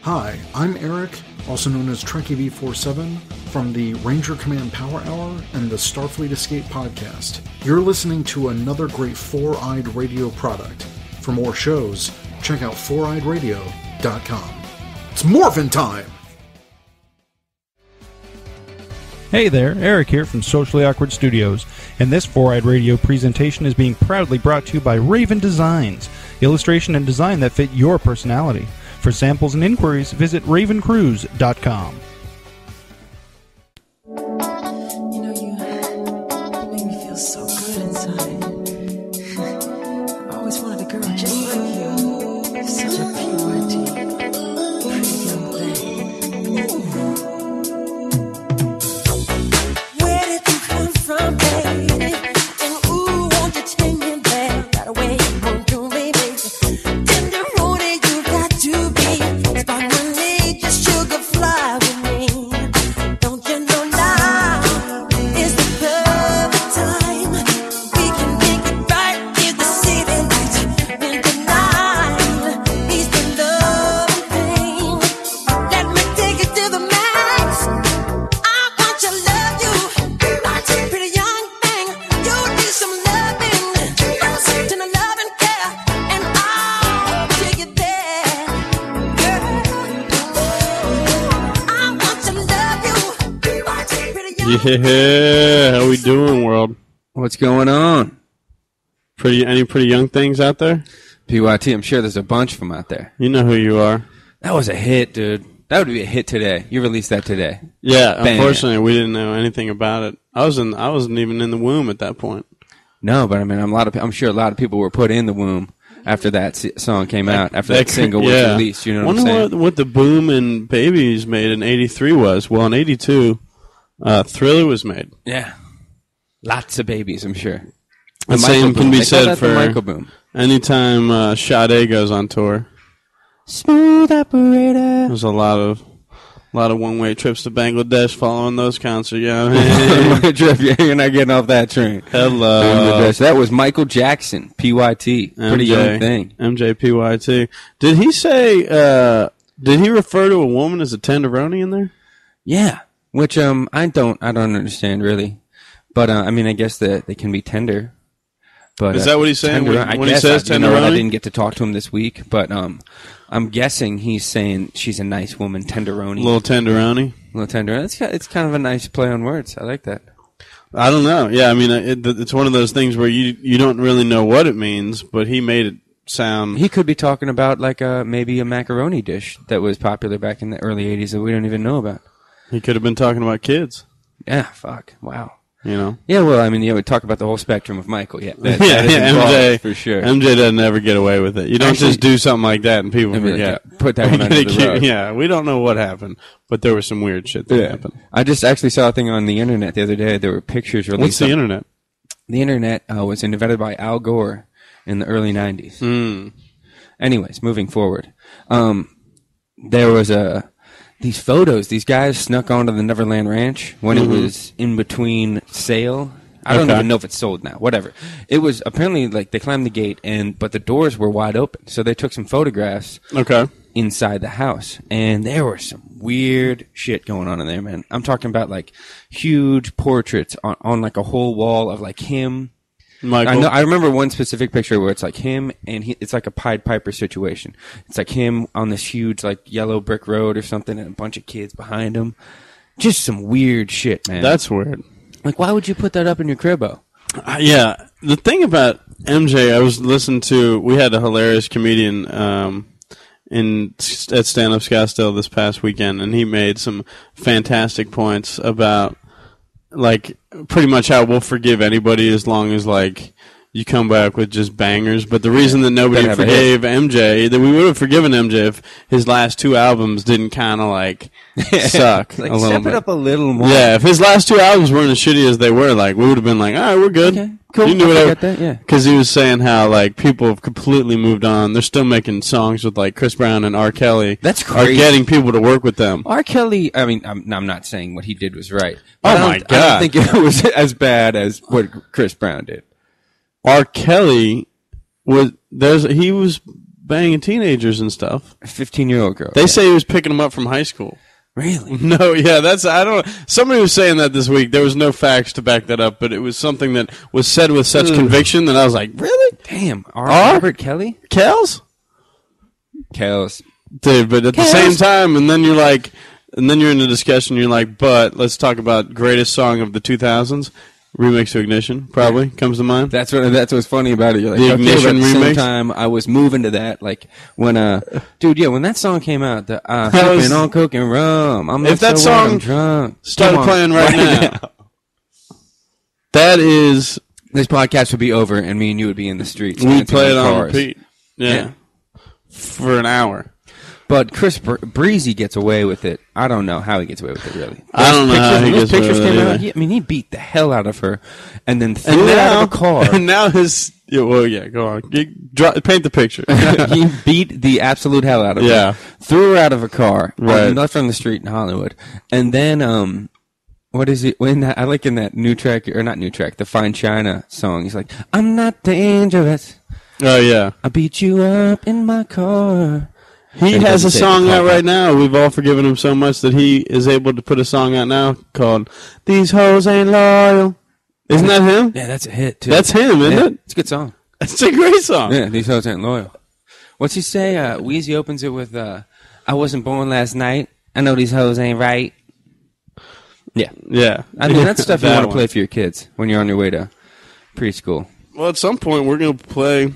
Hi, I'm Eric, also known as Trekkie V47, from the Ranger Command Power Hour and the Starfleet Escape podcast. You're listening to another great Four-Eyed Radio product. For more shows, check out foureyedradio.com. It's morphin' time! Hey there, Eric here from Socially Awkward Studios, and this Four-Eyed Radio presentation is being proudly brought to you by Raven Designs, illustration and design that fit your personality. For samples and inquiries, visit ravencruise.com. You know, you make me feel so good inside. I always wanted a girl just like you. You're such a pure, deep, pretty young thing. Where did you come from, baby? And ooh, won't you take me there? That way you won't do me, baby. Tenderoni, you got to be. Spontaneous, just sugar fly with me. Don't you know now is the perfect time? We can make it right. Is the city lights in the night? He's the love and pain. Let me take it to the max. I want to love you, pretty young thing. You need some loving, to the love and care, and I'll take it there. I want to love you, pretty young. Yeah, how we doing, world? What's going on? Any pretty young things out there? PYT, I'm sure there's a bunch of them out there. You know who you are. That was a hit, dude. That would be a hit today. You released that today. Yeah, Bam. unfortunately, we didn't know anything about it. I wasn't even in the womb at that point. No, but I mean, I'm sure a lot of people were put in the womb after that song came out, after that single was released. You know what I'm saying? Wonder what the boom in Babies made in '83 was. Well, in '82, Thriller was made. Yeah. Lots of babies, I'm sure. The same can be They call said that the for Michael boom. anytime Sade goes on tour. Smooth operator. There's a lot of one-way trips to Bangladesh following those concerts. Yeah, You're not getting off that train. hello. That was Michael Jackson, PYT. Pretty young thing. MJPYT. Did he say? Did he refer to a woman as a tenderoni in there? Yeah. Which I don't understand really. But I mean, I guess that they can be tender. But Is that what he's saying when he says I tenderoni? didn't get to talk to him this week, but I'm guessing he's saying she's a nice woman, tenderoni. Little tenderoni. Little tenderoni. It's kind of a nice play on words. I like that. I don't know. Yeah, I mean, it's one of those things where you don't really know what it means, but he made it sound. He could be talking about like maybe a macaroni dish that was popular back in the early 80s that we don't even know about. He could have been talking about kids. Yeah, fuck. Wow. You know? Yeah, well, I mean, we talk about the whole spectrum of Michael. Yeah, that is yeah, involved, MJ for sure. MJ doesn't ever get away with it. You don't Actually, just do something like that and people forget. Put that one under the rug. Yeah, we don't know what happened, but there was some weird shit that happened. I just actually saw a thing on the internet the other day. There were pictures released. What's the internet? The internet was invented by Al Gore in the early 90s. Anyways, moving forward. There was these photos. These guys snuck onto the Neverland Ranch when it was in between sale. I don't even know if it's sold now. Whatever. It was apparently like they climbed the gate but the doors were wide open. So they took some photographs inside the house. And there was some weird shit going on in there, man. I'm talking about like huge portraits on like a whole wall of like him. Michael. I remember one specific picture where it's like him and it's like a Pied Piper situation. It's like him on this huge like yellow brick road or something and a bunch of kids behind him. Just some weird shit, man. That's weird. Like, why would you put that up in your cribbo? Yeah. The thing about MJ, I was listening to, we had a hilarious comedian at Stand Up Scottsdale this past weekend, and he made some fantastic points about, like, pretty much how we'll forgive anybody as long as, like, you come back with just bangers. But the reason that nobody forgave MJ, that we would have forgiven MJ if his last two albums didn't kind of like suck like, a little step bit. it up a little more. Yeah, if his last two albums weren't as shitty as they were, like, we would have been like, all right, we're good. Okay, cool. You knew I whatever. get that, yeah. Because he was saying how, like, people have completely moved on. They're still making songs with, like, Chris Brown and R. Kelly. That's crazy. Are getting people to work with them. R. Kelly, I mean, I'm not saying what he did was right. Oh, my God. I don't think it was as bad as what Chris Brown did. R. Kelly was banging teenagers and stuff. A 15-year-old girl. They say he was picking them up from high school. Really? No, yeah, I don't know. Somebody was saying that this week. There was no facts to back that up, but it was something that was said with such conviction that I was like, really? Damn. Robert Kelly? Kells? Dude, but at the same time, and then you're in the discussion, you're like, but let's talk about greatest song of the 2000s. Remix to Ignition, probably, comes to mind. That's what's funny about it. You're like, the Ignition at the remix? same time, I was moving to that. Like, when when that song came out, the was- sipping on coke and rum. I'm If that so song I'm drunk. started Come on. playing right now, that is, This podcast would be over, and me and you would be in the streets. we dancing play it on cars. repeat. Yeah. For an hour. But Chris Breezy gets away with it. I don't know how he gets away with it, really. I don't know how he Those gets away pictures with it came out. either. He beat the hell out of her, and then threw her out of a car. And now go on. Paint the picture. He beat the absolute hell out of Yeah. her. Threw her out of a car. Right. And left her on the street in Hollywood. And then, what is it? I like in that new track, or not new track, the Fine China song. He's like, I'm not dangerous. Oh, yeah. I beat you up in my car. He He has doesn't a say song the out call right now. We've all forgiven him so much that he is able to put a song out now called These Hoes Ain't Loyal. Isn't that him? Yeah, that's a hit, too. That's him, isn't Yeah, it? it's a good song. It's a great song. Yeah, these hoes ain't loyal. What's he say? Wheezy opens it with, I wasn't born last night. I know these hoes ain't right. Yeah. Yeah. I mean, that's stuff you That want to one. play for your kids when you're on your way to preschool. Well, at some point, we're going to play...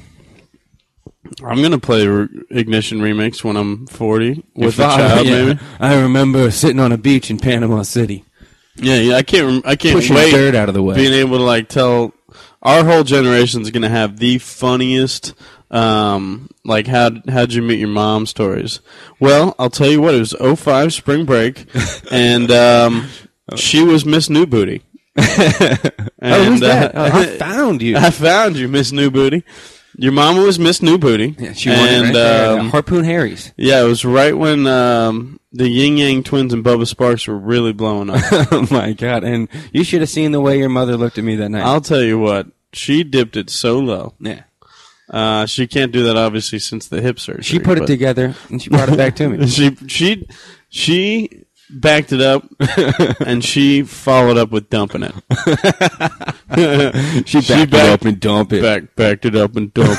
I'm going to play Ignition Remix when I'm 40 with a child, maybe. I remember sitting on a beach in Panama City. Yeah, I can't Pushing wait dirt out of the way. being able to tell our whole generation is going to have the funniest how'd you meet your mom stories. Well, I'll tell you what, it was 05 spring break and she was Miss New Booty. Who's that? I found you. I found you, Miss New Booty. Your mama was Miss New Booty. Yeah, she won it right there. Harpoon Harry's. Yeah, it was right when the Yin Yang Twins and Bubba Sparks were really blowing up. Oh, my God. And you should have seen the way your mother looked at me that night. I'll tell you what, she dipped it so low. Yeah. She can't do that, obviously, since the hip surgery. She put it together, and she brought it back to me. She backed it up, and she followed up with dumping it. She backed it up and dumped it. Backed it up and dumped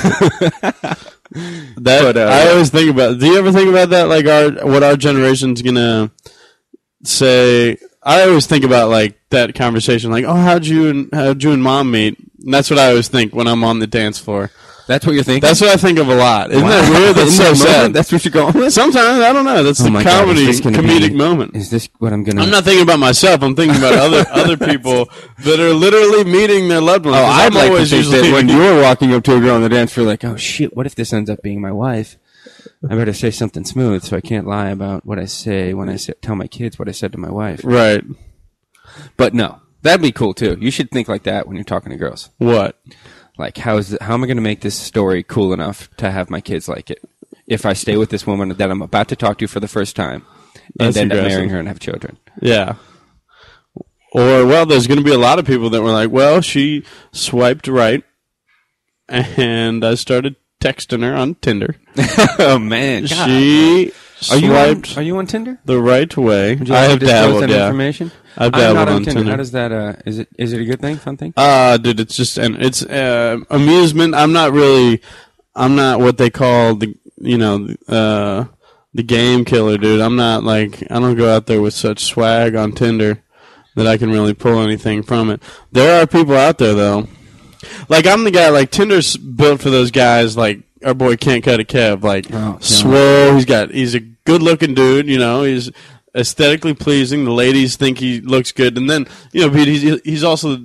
it. I always think about. Do you ever think about that? Like what our generation's gonna say? I always think about that conversation. Like, oh, how'd you and mom meet? And that's what I always think when I'm on the dance floor. That's what you're thinking? That's what I think of a lot. Isn't that weird? That's so sad. That's what you're going with? Sometimes, I don't know. That's the comedic moment. Is this what I'm going to... I'm not thinking about myself. I'm thinking about other people that are literally meeting their loved ones. Oh, I'd like to think that when you you're walking up to a girl on the dance floor, like, oh, shit, what if this ends up being my wife? I better say something smooth so I can't lie about what I say when I tell my kids what I said to my wife. Right. But no, that'd be cool, too. You should think like that when you're talking to girls. What? Like, how am I going to make this story cool enough to have my kids like it? If I stay with this woman that I'm about to talk to for the first time and end up marrying her and have children. Yeah. Or, well, there's going to be a lot of people that were like, well, she swiped right and I started texting her on Tinder. Oh, man. God. She swiped Are you on Tinder? the right way. Would you I like have to disclose dabbled, that yeah. information? I've I'm dabbled not on Tinder. Tinder. How does that, is it a good thing, fun thing? Dude, it's just, it's amusement. I'm not what they call the game killer, dude. I'm not I don't go out there with such swag on Tinder that I can really pull anything from it. There are people out there, though. I'm the guy, Tinder's built for those guys, our boy Can't Cut a Kev, swole. He's a good looking dude, he's aesthetically pleasing. The ladies think he looks good. And then, he's also,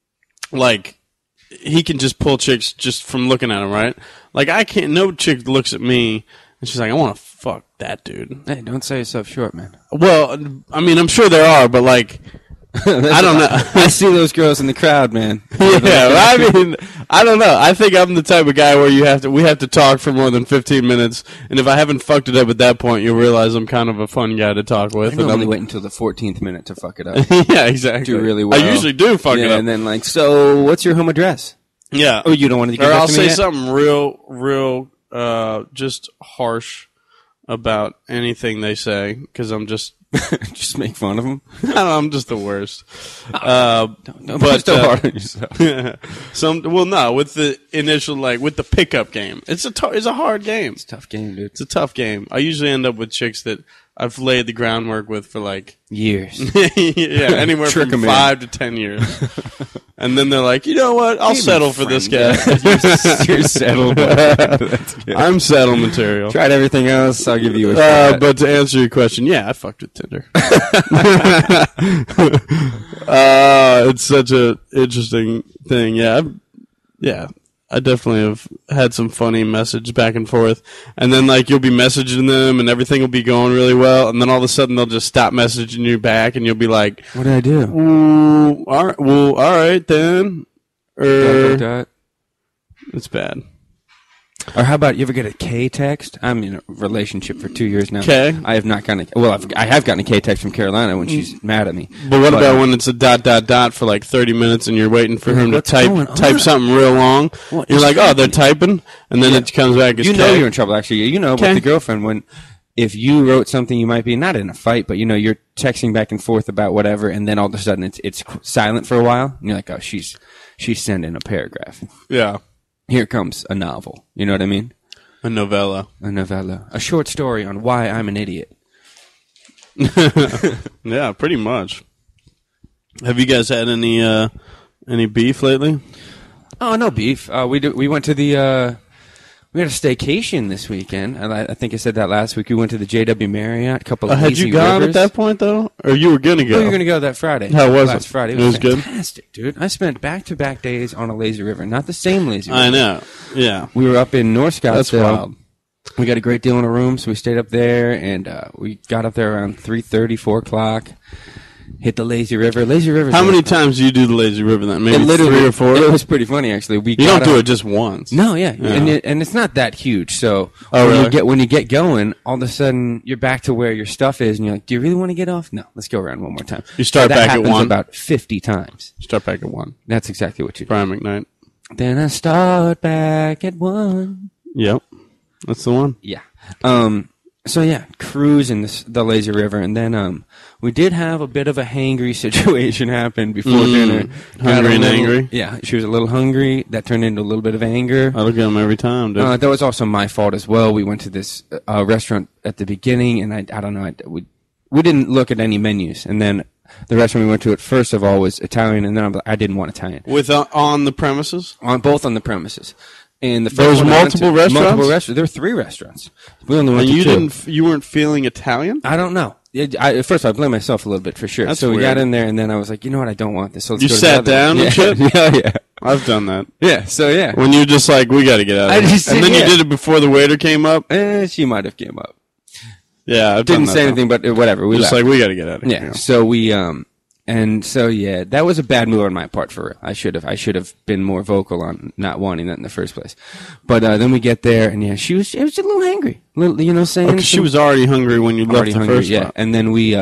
he can just pull chicks just from looking at him, right? No chick looks at me and she's like, I want to fuck that dude. Hey, don't sell yourself short, man. Well, I mean, I'm sure there are, but I don't know. I see those girls in the crowd, man. Yeah, I mean, I don't know. I think I'm the type of guy where we have to talk for more than 15 minutes, and if I haven't fucked it up at that point, you'll realize I'm kind of a fun guy to talk with. I normally wait until the 14th minute to fuck it up. Yeah, exactly. Do really well. I usually do fuck it up. And then so what's your home address? Yeah. Oh, you don't want to give Or that I'll to me say yet? something real just harsh about anything they say because I'm just Just make fun of them. I don't know, I'm just the worst. Don't But so hard on yourself. no, with the initial with the pickup game, it's a hard game. It's a tough game, dude. It's a tough game. I usually end up with chicks that I've laid the groundwork with for Years. yeah, anywhere Trick from 'em in. 5 to 10 years. And then they're like, you know what? I'll settle for this guy. You're settled. That's good. I'm settle material. Tried everything else. I'll give you a shot. But to answer your question, yeah, I fucked with Tinder. It's such a interesting thing. Yeah, I definitely have had some funny message back and forth. And then you'll be messaging them and everything will be going really well. And then all of a sudden they'll just stop messaging you back and you'll be like, What did I do? ooh, all right then. It's bad. Or how about you ever get a K text? I'm in a relationship for 2 years now. K? I have not gotten I have gotten a K text from Carolina when she's mad at me. But what about when it's a ... for 30 minutes and you're waiting for him to What's going on? type something real long? What You're is like, oh, they're typing, and then it comes back as You know K. you're in trouble, actually. You know, Okay. with the girlfriend, when if you wrote something, you might be not in a fight, but you're texting back and forth about whatever, and then all of a sudden it's silent for a while, and you're like, oh, she's sending a paragraph. Yeah. Here comes a novel. You know what I mean? A novella. A novella. A short story on why I'm an idiot. Yeah, pretty much. Have you guys had any beef lately? Oh, no beef. We went to we had a staycation this weekend. I think I said that last week. We went to the JW Marriott. A couple of Had lazy you gone rivers. at that point though, or you were gonna go? Oh, you're going to go that Friday. How was Last it? Friday. It was good? Fantastic, dude. I spent back-to-back days on a lazy river. Not the same lazy river. I know. Yeah, We were up in North Scottsdale. that's wild. We got a great deal in a room, so we stayed up there, and we got up there around 3:30, 4 o'clock. Hit the lazy river. Lazy river. How many times do you do the lazy river then? Maybe literally 3 or 4. It was pretty funny, actually. You don't do it just once. No, yeah. Yeah. And it's not that huge. So Oh, when really? you get going, all of a sudden you're back to where your stuff is, and you're like, "Do you really want to get off? No, let's go around one more time." You start So that back at happens 1? about 50 times. Start back at 1. That's exactly what you do. Brian McKnight. Then I start back at 1. Yep, that's the one. Yeah. So yeah, cruise in the lazy river, and then we did have a bit of a hangry situation happen before dinner. Got Hungry a and little- angry? Yeah, she was a little hungry. That turned into a little bit of anger. I look at him every time, dude. That was also my fault as well. We went to this restaurant at the beginning, and I don't know, we didn't look at any menus, and then the restaurant we went to, first of all, was Italian, and then I didn't want Italian. With on the premises. Both on the premises. And the first There was one I went multiple to- restaurants? Multiple restaurants. There were 3 restaurants. We only went And to 2. you weren't feeling Italian? I don't know. First, I blame myself a little bit for sure. That's so we weird. got in there, and then I was like, you know what? I don't want this. So let's You go to sat the other down one. and shit? Yeah. I've done that. Yeah. So yeah. When you're just like, we got to get out I of here. just And did, then yeah. you did it before the waiter came up? She might have came up. Yeah, I've done Didn't that, say though. anything, but whatever. We Just left. like, we got to get out of here. Yeah. So we and so yeah, that was a bad move on my part for real. I should have been more vocal on not wanting that in the first place. But then we get there, and yeah, it was a little angry, saying Because she was already hungry when you left already the hungry, first yeah. spot. And then we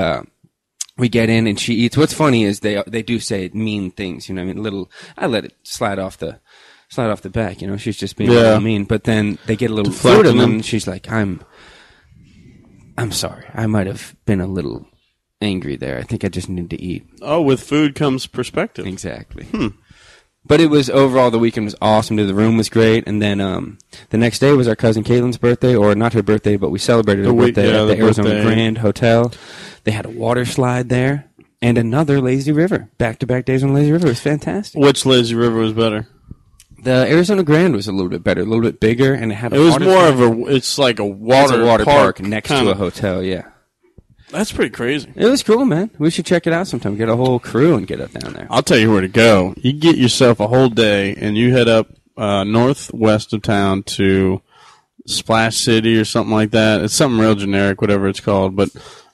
get in, and she eats. What's funny is they do say mean things. You know, what I mean, I let it slide off the back. You know, she's just being a Yeah. little mean. But then they get a little Deflecting food, and them. then she's like, "I'm sorry. I might have been a little angry there. I think I just need to eat." Oh, with food comes perspective. Exactly. But it was overall, the weekend was awesome. The room was great, and then the next day was our cousin Caitlin's birthday, or not her birthday, but we celebrated her birthday at the Arizona birthday. Grand Hotel. They had a water slide there and another lazy river. Back-to-back days on lazy river. It was fantastic. Which lazy river was better? The Arizona Grand was a little bit better, a little bit bigger, and it had a It was water more slide. of it's like a It's water, a water park next kinda. to a hotel. Yeah, That's pretty crazy. it was cool, man. We should check it out sometime. Get a whole crew and get up down there. I'll tell you where to go. You get yourself a whole day, and you head up northwest of town to Splash City or something like that. It's something real generic, whatever it's called, but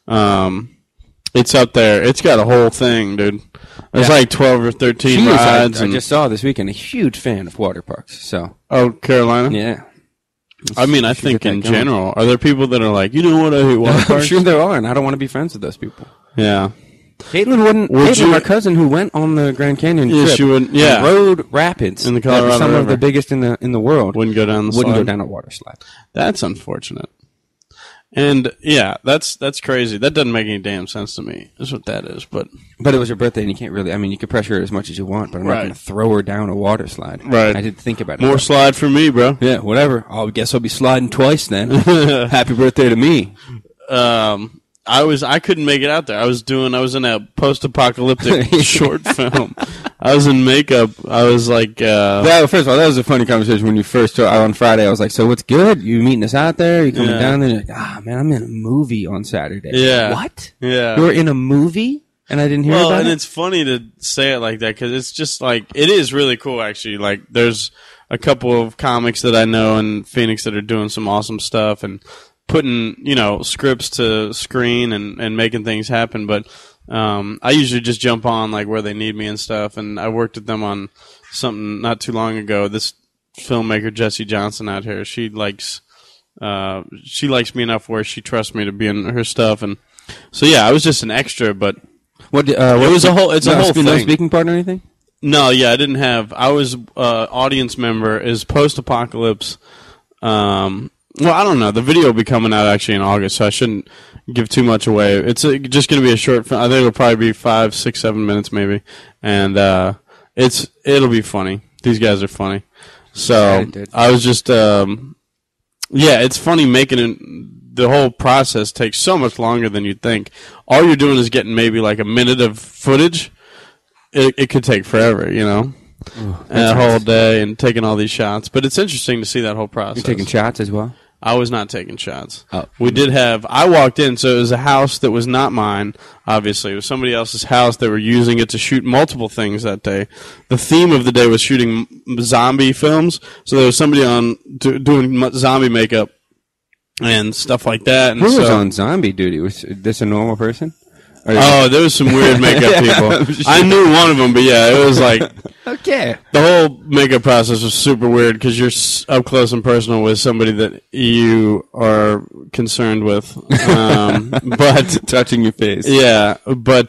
it's up there. It's got a whole thing, dude. There's Yeah. like 12 or 13 She was, rides. I and, just saw this weekend, a huge fan of water parks. So oh, Carolina? yeah. I mean, I Should think get that in going. general, are there people that are like, you know what, I hate water I'm parks? sure there are, and I don't want to be friends with those people. Yeah. Caitlin wouldn't. Caitlin, our cousin who went on the Grand Canyon trip, she wouldn't. Yeah, rode rapids in the Colorado some River. of the biggest in the world. Wouldn't go down the Wouldn't slide. go down a water slide. That's unfortunate. And yeah, that's crazy. That doesn't make any damn sense to me. That's what that is. But it was her birthday, and you can't really. I mean, you can pressure her as much as you want, but I'm not going to throw her down a water slide. Right. I did think about it. More slide for me, bro. Yeah, whatever. I guess I'll be sliding twice then. Happy birthday to me. I couldn't make it out there. I was in a post-apocalyptic short film. I was in makeup. I was like, first of all, that was a funny conversation when you first told on Friday. I was like, so what's good? You meeting us out there? You coming down there? You're like, man, I'm in a movie on Saturday. Yeah. What? Yeah. You were in a movie? And I didn't hear about it? Well, and it's funny to say it like that because it's just like, it is really cool actually. Like, there's a couple of comics that I know in Phoenix that are doing some awesome stuff and putting, scripts to screen and making things happen. But I usually just jump on like where they need me and stuff. And I worked with them on something not too long ago. This filmmaker Jessie Johnson out here, she likes me enough where she trusts me to be in her stuff. And so yeah, I was just an extra, but it's a whole thing. No speaking part or anything? No, yeah, I didn't have. I was audience member. Is post-apocalypse. Well, I don't know. The video will be coming out actually in August, so I shouldn't give too much away. It's just going to be a short film. I think it'll probably be 5, 6, 7 minutes maybe, and it'll be funny. These guys are funny. So I was just, it's funny making it. The whole process takes so much longer than you'd think. All you're doing is getting maybe like a minute of footage. It could take forever, and a whole day and taking all these shots. But it's interesting to see that whole process. You're taking shots as well? I was not taking shots. Oh. I walked in, so it was a house that was not mine, obviously. It was somebody else's house. They were using it to shoot multiple things that day. The theme of the day was shooting zombie films, so there was somebody on doing zombie makeup and stuff like that. And who was on zombie duty? Was this a normal person? Oh, there was some weird makeup people. Sure. I knew one of them, but yeah, it was like... Okay. The whole makeup process was super weird because you're up close and personal with somebody that you are concerned with. But touching your face. Yeah, but...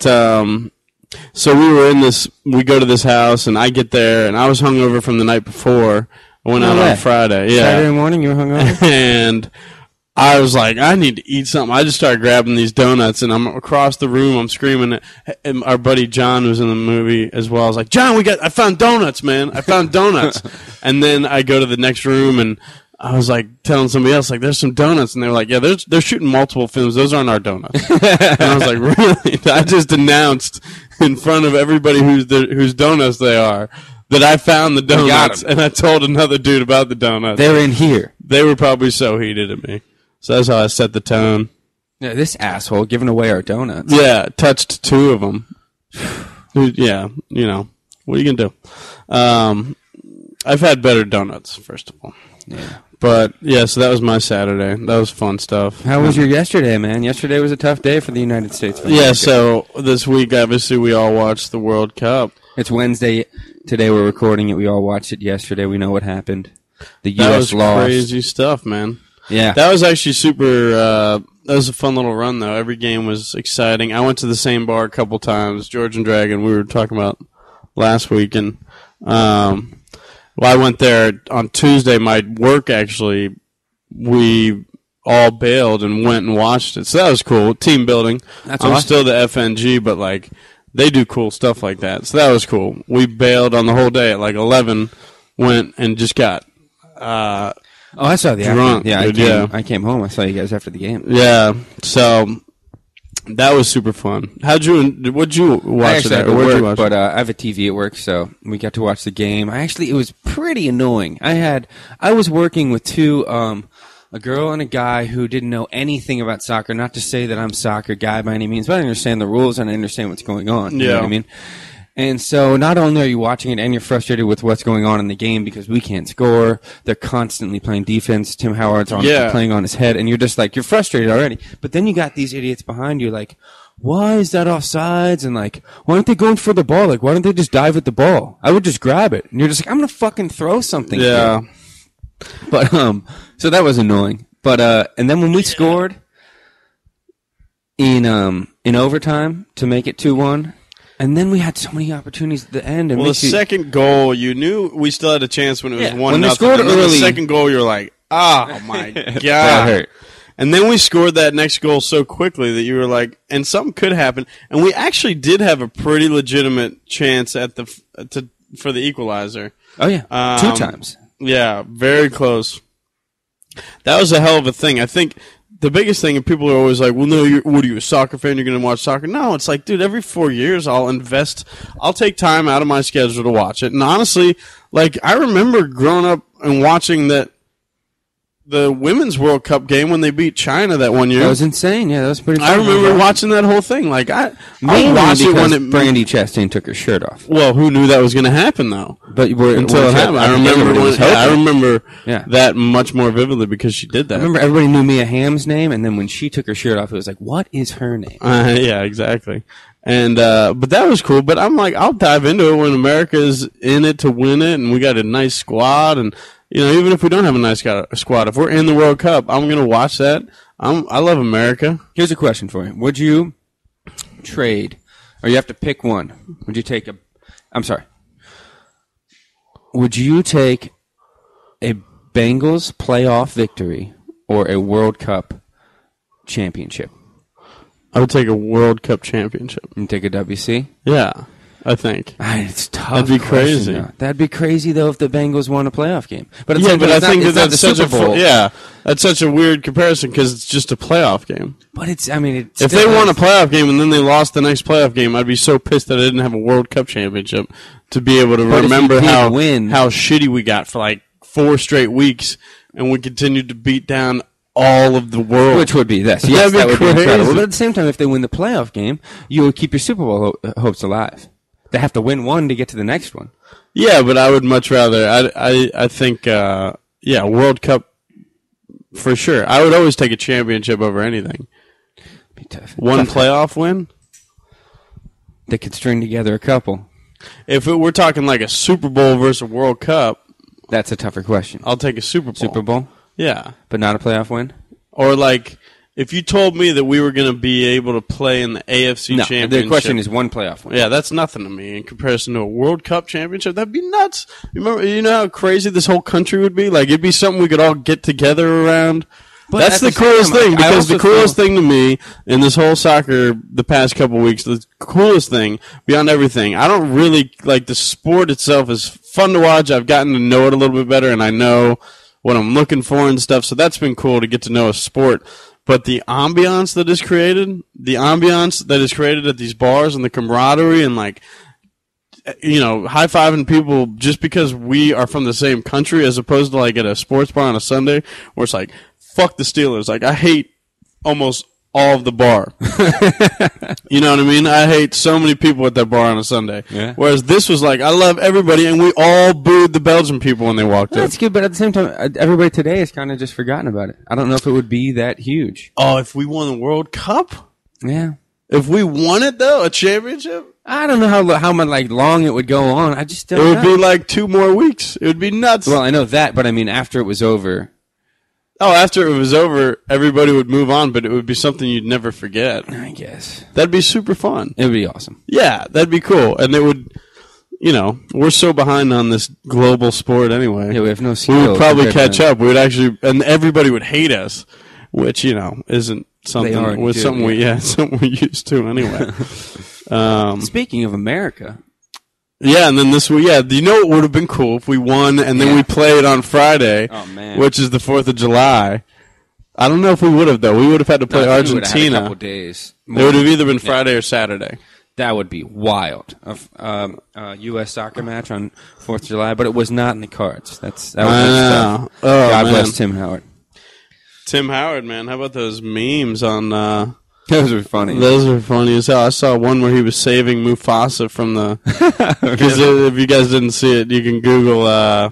so we go to this house, and I get there, and I was hungover from the night before. I went out on Friday. Yeah. Saturday morning, you were hungover? And... I was like, I need to eat something. I just started grabbing these donuts, and I'm across the room. I'm screaming. And our buddy John, who's in the movie as well, I was like, John, I found donuts, man. I found donuts. And then I go to the next room, and I was like telling somebody else, like, there's some donuts. And they were like, yeah, they're shooting multiple films. Those aren't our donuts. And I was like, really? I just announced in front of everybody whose donuts they are that I found the donuts, and I told another dude about the donuts. They're in here. They were probably so heated at me. So that's how I set the tone. Yeah, this asshole giving away our donuts. Yeah, touched 2 of them. Yeah, what are you going to do? I've had better donuts, first of all. Yeah. But, yeah, so that was my Saturday. That was fun stuff. How was your yesterday, man? Yesterday was a tough day for the United States. Yeah, so this week, obviously, we all watched the World Cup. It's Wednesday. Today we're recording it. We all watched it yesterday. We know what happened. The U.S. lost. That was crazy stuff, man. Yeah. That was actually super, that was a fun little run, though. Every game was exciting. I went to the same bar a couple times, George and Dragon, we were talking about last week. And, I went there on Tuesday. My work, actually, we all bailed and went and watched it. So that was cool. Team building. That's I'm awesome. still the FNG, but, like, they do cool stuff like that. So that was cool. We bailed on the whole day at, like, 11, went and just got, I saw the drunk. Yeah, I came home. I saw you guys after the game. Yeah, so that was super fun. What'd you watch? I work, but I have a TV at work, so we got to watch the game. It was pretty annoying. I was working with 2, a girl and a guy who didn't know anything about soccer. Not to say that I'm a soccer guy by any means, but I understand the rules and I understand what's going on. You know what I mean? And so not only are you watching it and you're frustrated with what's going on in the game because we can't score, they're constantly playing defense, Tim Howard's playing on his head, and you're just like, you're frustrated already. But then you got these idiots behind you like, why is that offsides? And like, why aren't they going for the ball? Like, why don't they just dive at the ball? I would just grab it. And you're just like, I'm going to fucking throw something. Yeah. Here. But, so that was annoying. But, and then when we scored, in overtime to make it 2-1. And then we had so many opportunities at the end. And Well, the second goal, you knew we still had a chance when it was 1-0. When they scored and then early- the second goal, you're like, oh, my God. that hurt. And then we scored that next goal so quickly that you were like, and something could happen. And we actually did have a pretty legitimate chance at for the equalizer. Oh, yeah. 2 times. Yeah, very close. That was a hell of a thing. I think the biggest thing, and people are always like, well, no, what are you, a soccer fan? You're going to watch soccer? No, it's like, dude, every 4 years I'll take time out of my schedule to watch it. And honestly, like, I remember growing up and watching the Women's World Cup game when they beat China that one year. That was insane. Yeah, that was pretty fun. I remember watching that whole thing. Like, I watched it when it... Brandy Chastain took her shirt off. Well, who knew that was going to happen, though? But Until it happened. I remember Yeah. that much more vividly because she did that. I remember everybody knew Mia Hamm's name, and then when she took her shirt off, it was like, what is her name? Yeah, exactly. And but that was cool. But I'm like, I'll dive into it when America's in it to win it, and we got a nice squad. And even if we don't have a nice squad, if we're in the World Cup, I'm gonna watch that. I love America. Here's a question for you: would you trade, or you have to pick one? Would you take Would you take a Bengals playoff victory or a World Cup championship? I would take a World Cup championship. You take a WC? Yeah, I think. It's tough. That'd be crazy. Though. That'd be crazy though if the Bengals won a playoff game. But I think that's such that's such a weird comparison because it's just a playoff game. But if they won a playoff game and then they lost the next playoff game, I'd be so pissed that I didn't have a World Cup championship to be able to remember how shitty we got for like 4 straight weeks, and we continued to beat down all of the world. Which would be this. That'd Yes, be that would be incredible. crazy. But at the same time, if they win the playoff game, you would keep your Super Bowl hopes alive. They have to win one to get to the next one. Yeah, but I would much rather. I think World Cup for sure. I would always take a championship over anything. Be tough. One playoff win. They could string together a couple. If we're talking like a Super Bowl versus a World Cup, that's a tougher question. I'll take a Super Bowl. Super Bowl? Yeah. But not a playoff win? Or like, if you told me that we were going to be able to play in the AFC Championship. The question is one playoff win. Yeah, that's nothing to me in comparison to a World Cup championship. That'd be nuts. You know how crazy this whole country would be? Like, it'd be something we could all get together around. But that's the coolest thing, because the coolest thing to me in this whole soccer the past couple of weeks, the coolest thing beyond everything, I don't really like the sport itself is fun to watch. I've gotten to know it a little bit better, and I know what I'm looking for and stuff. So that's been cool to get to know a sport. But the ambiance that is created, at these bars and the camaraderie and like, high-fiving people just because we are from the same country as opposed to like at a sports bar on a Sunday where it's like, fuck the Steelers. Like, I hate almost all of the bar. You know what I mean? I hate so many people at that bar on a Sunday. Yeah. Whereas this was like, I love everybody, and we all booed the Belgian people when they walked in. That's good, but at the same time, everybody today has kind of just forgotten about it. I don't know if it would be that huge. Oh, if we won the World Cup? Yeah. If we won it, though, a championship? I don't know how much long it would go on. I just don't know. It would be like 2 more weeks. It would be nuts. Well, I know that, but I mean, after it was over. Oh, after it was over, everybody would move on, but it would be something you'd never forget. I guess. That'd be super fun. It would be awesome. Yeah, that'd be cool. And it would, we're so behind on this global sport anyway. Yeah, we have no skill. We would probably catch up. We would actually, and everybody would hate us, which, isn't something, something we're used to anyway. Speaking of America. Yeah, and then this week, do you know what would have been cool if we won and then we played on Friday, which is the 4th of July? I don't know if we would have, though. We would have had to play Argentina. We would have had a couple days. It would have either been Friday or Saturday. That would be wild. U.S. soccer match on 4th of July, but it was not in the cards. That was tough. Oh, God bless Tim Howard. Tim Howard, man. How about those memes on... Those were funny. Those were funny as hell. I saw one where he was saving Mufasa from the... Because if you guys didn't see it, you can Google...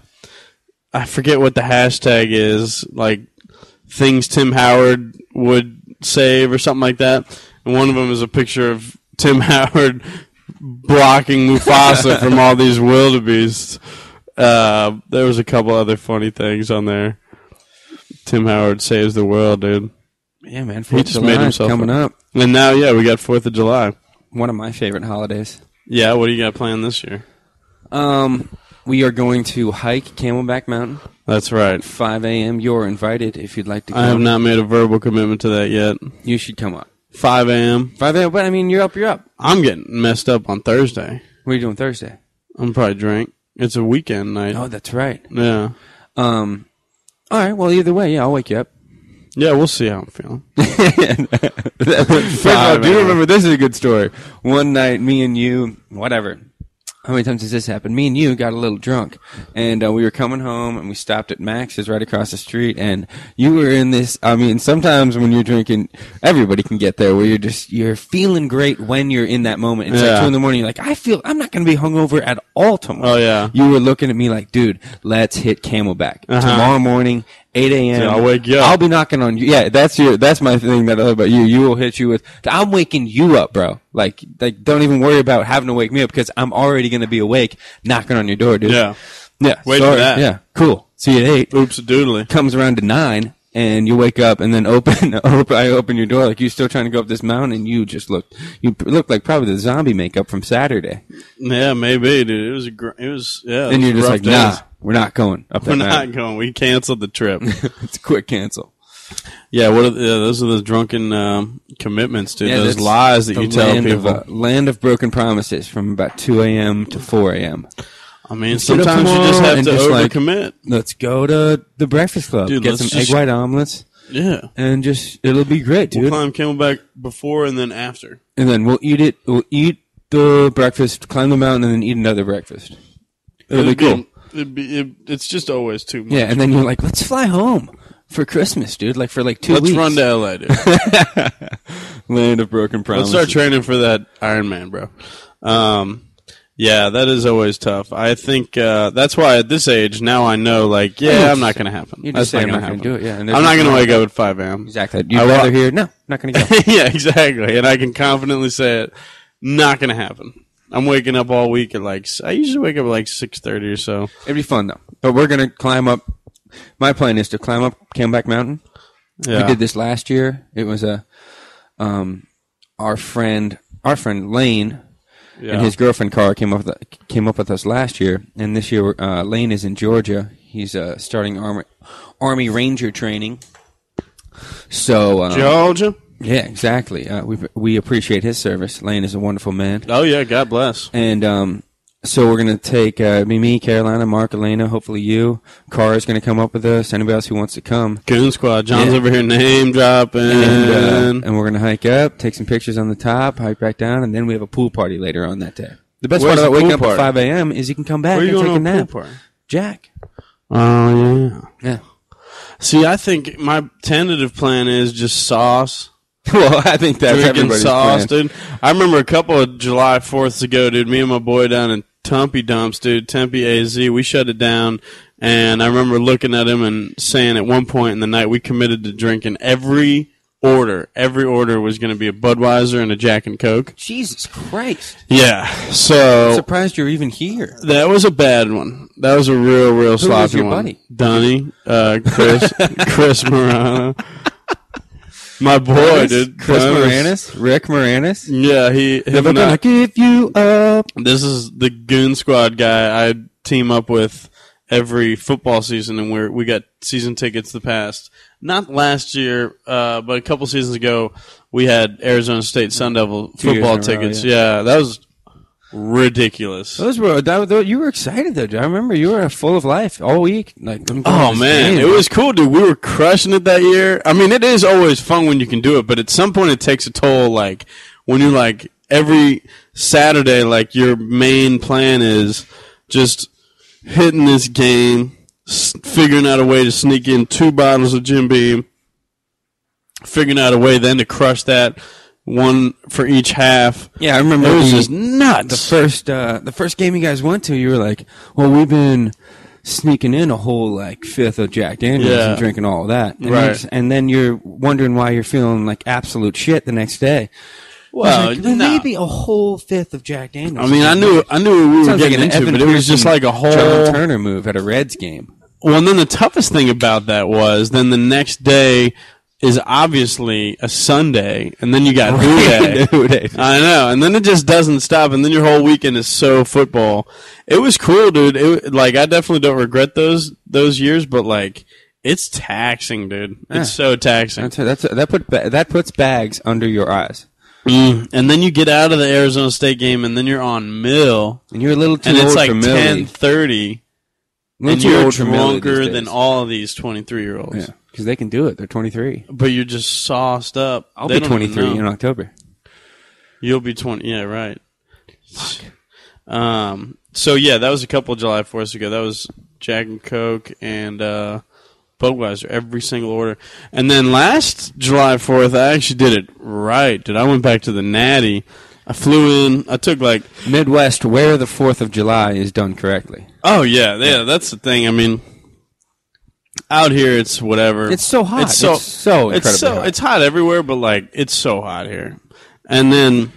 I forget what the hashtag is. Like, things Tim Howard would save or something like that. And one of them is a picture of Tim Howard blocking Mufasa from all these wildebeests. There was a couple other funny things on there. Tim Howard saves the world, dude. Yeah, man. He 4th of just made July himself coming up. And now, we got 4th of July. One of my favorite holidays. Yeah, what do you got planned this year? We are going to hike Camelback Mountain. That's right. 5 a.m. You're invited if you'd like to come. I have not made a verbal commitment to that yet. You should come up. 5 a.m. 5 a.m. But I mean, you're up. I'm getting messed up on Thursday. What are you doing Thursday? I'm probably drink. It's a weekend night. Oh, that's right. Yeah. All right. Well, either way, yeah, I'll wake you up. Yeah, we'll see how I'm feeling. First of all, do you remember, this is a good story. One night, me and you, whatever. How many times has this happened? Me and you got a little drunk, and we were coming home, and we stopped at Max's right across the street, and you were in this, I mean, sometimes when you're drinking, everybody can get there, where you're feeling great when you're in that moment. It's like 2 a.m, you're like, I'm not going to be hungover at all tomorrow. Oh, yeah. You were looking at me like, dude, let's hit Camelback. Tomorrow morning, 8 a.m. So I'll wake you up. I'll be knocking on you. Yeah, that's my thing that I love about you. You will hit you with, I'm waking you up, bro. Like, don't even worry about having to wake me up because I'm already going to be awake knocking on your door, dude. Yeah. Yeah. Wait for that. Yeah. Cool. See you at 8. Oops a doodly. Comes around to 9 and you wake up and then I open your door like you're still trying to go up this mountain and you look like probably the zombie makeup from Saturday. Yeah, maybe, dude. And you're just like, nah, we're not going up that We're mountain. not going. We canceled the trip. It's a quick cancel. Yeah, those are those drunken commitments, dude. Yeah, those that's lies that you tell people. Land of broken promises from about 2 a.m. to 4 a.m. I mean, Let's get up sometimes you just tomorrow have and to just, like, overcommit. Let's go to the Breakfast Club. Dude, get some egg white omelets. Yeah. And it'll be great, dude. We'll climb Camelback before and then after. And then we'll eat it. We'll eat the breakfast, climb the mountain, and then eat another breakfast. It'll be cool. It's just always too much. Yeah, and then you're like, let's fly home for Christmas, dude. Like for 2 weeks. Let's run to LA, dude. Land of broken promises. Let's start training for that Iron Man, bro. Yeah, that is always tough. I think that's why at this age now I know, like, I'm not going to happen. You just That's say not I'm going not to going happen. to do it. Yeah, and I'm not going to wake up at 5 a.m. Exactly. You'd rather hear, no, not going to go. Yeah, exactly. And I can confidently say it, not going to happen. I'm waking up all week at I usually wake up at 6:30 or so. It'd be fun though. But we're going to climb up. My plan is to climb up Camelback Mountain. Yeah. We did this last year. It was our friend Lane and his girlfriend Cara came up with us last year, and this year Lane is in Georgia. He's starting Army Ranger training. So Georgia? Yeah, exactly. We appreciate his service. Lane is a wonderful man. Oh yeah, God bless. And so we're going to take me, Carolina, Mark, Elena, hopefully you. Cara's going to come up with us. Anybody else who wants to come. Goon Squad. John's over here name dropping. And we're going to hike up, take some pictures on the top, hike back down, and then we have a pool party later on that day. The best part about waking up at 5 a.m. is you can come back and take a nap. Jack. Oh, yeah. Yeah. See, I think my tentative plan is just sauce. Well, I think that's drinking everybody's sauce, plan. dude. I remember a couple of July 4ths ago, dude, me and my boy down in Tumpy Dumps, dude, Tempe AZ, we shut it down, and I remember looking at him and saying at one point in the night we committed to drinking every order. Every order was going to be a Budweiser and a Jack and Coke. Jesus Christ. Yeah, so... I'm surprised you're even here. That was a bad one. That was a real sloppy one. Who was your buddy? Donnie, Chris Morano. My boy, dude. Chris Moranis? Rick Moranis? Yeah, Never gonna give you up. This is the Goon Squad guy I team up with every football season, and we got season tickets the past. Not last year, but a couple seasons ago, we had Arizona State Sun Devil football tickets. Yeah, that was ridiculous. You were excited though, dude. I remember you were full of life all week. Oh man, it was cool, dude. We were crushing it that year. I mean, it is always fun when you can do it, but at some point it takes a toll. Like when you're every Saturday, your main plan is just hitting this game, figuring out a way to sneak in 2 bottles of Jim Beam, figuring out a way then to crush that. One for each half. Yeah, I remember it was just nuts. The first game you guys went to, you were like, "Well, we've been sneaking in a whole 5th of Jack Daniels and drinking all of that." And right. And then you're wondering why you're feeling like absolute shit the next day. Well, maybe a whole 5th of Jack Daniels. I mean, I knew we were getting into, but it was just like a whole John Turner move at a Reds game. Well, and then the toughest thing about that was then the next day. is obviously a Sunday, and then you got Hoo Day. I know, and then it just doesn't stop, and then your whole weekend is so football. It was cool, dude. I definitely don't regret those years, but like, it's taxing, dude. Yeah. It's so taxing. That puts bags under your eyes. And then you get out of the Arizona State game, and then you're on Mill, And you're a little too and old it's like for Mill League. 10:30, and you're drunker than all of these 23-year-olds. Yeah, because they can do it. They're 23. But you're just sauced up. I'll They be don't even 23 know. in October. You'll be 20. Yeah, right. So yeah, that was a couple of July 4ths ago. That was Jack and Coke and Budweiser, every single order. And then last July 4th, I actually did it right, dude. I went back to the Natty. I flew in. I took like Midwest, where the 4th of July is done correctly. Oh yeah, that's the thing. I mean, out here it's whatever. It's so hot. It's so incredibly hot. It's hot everywhere, but like it's so hot here. And then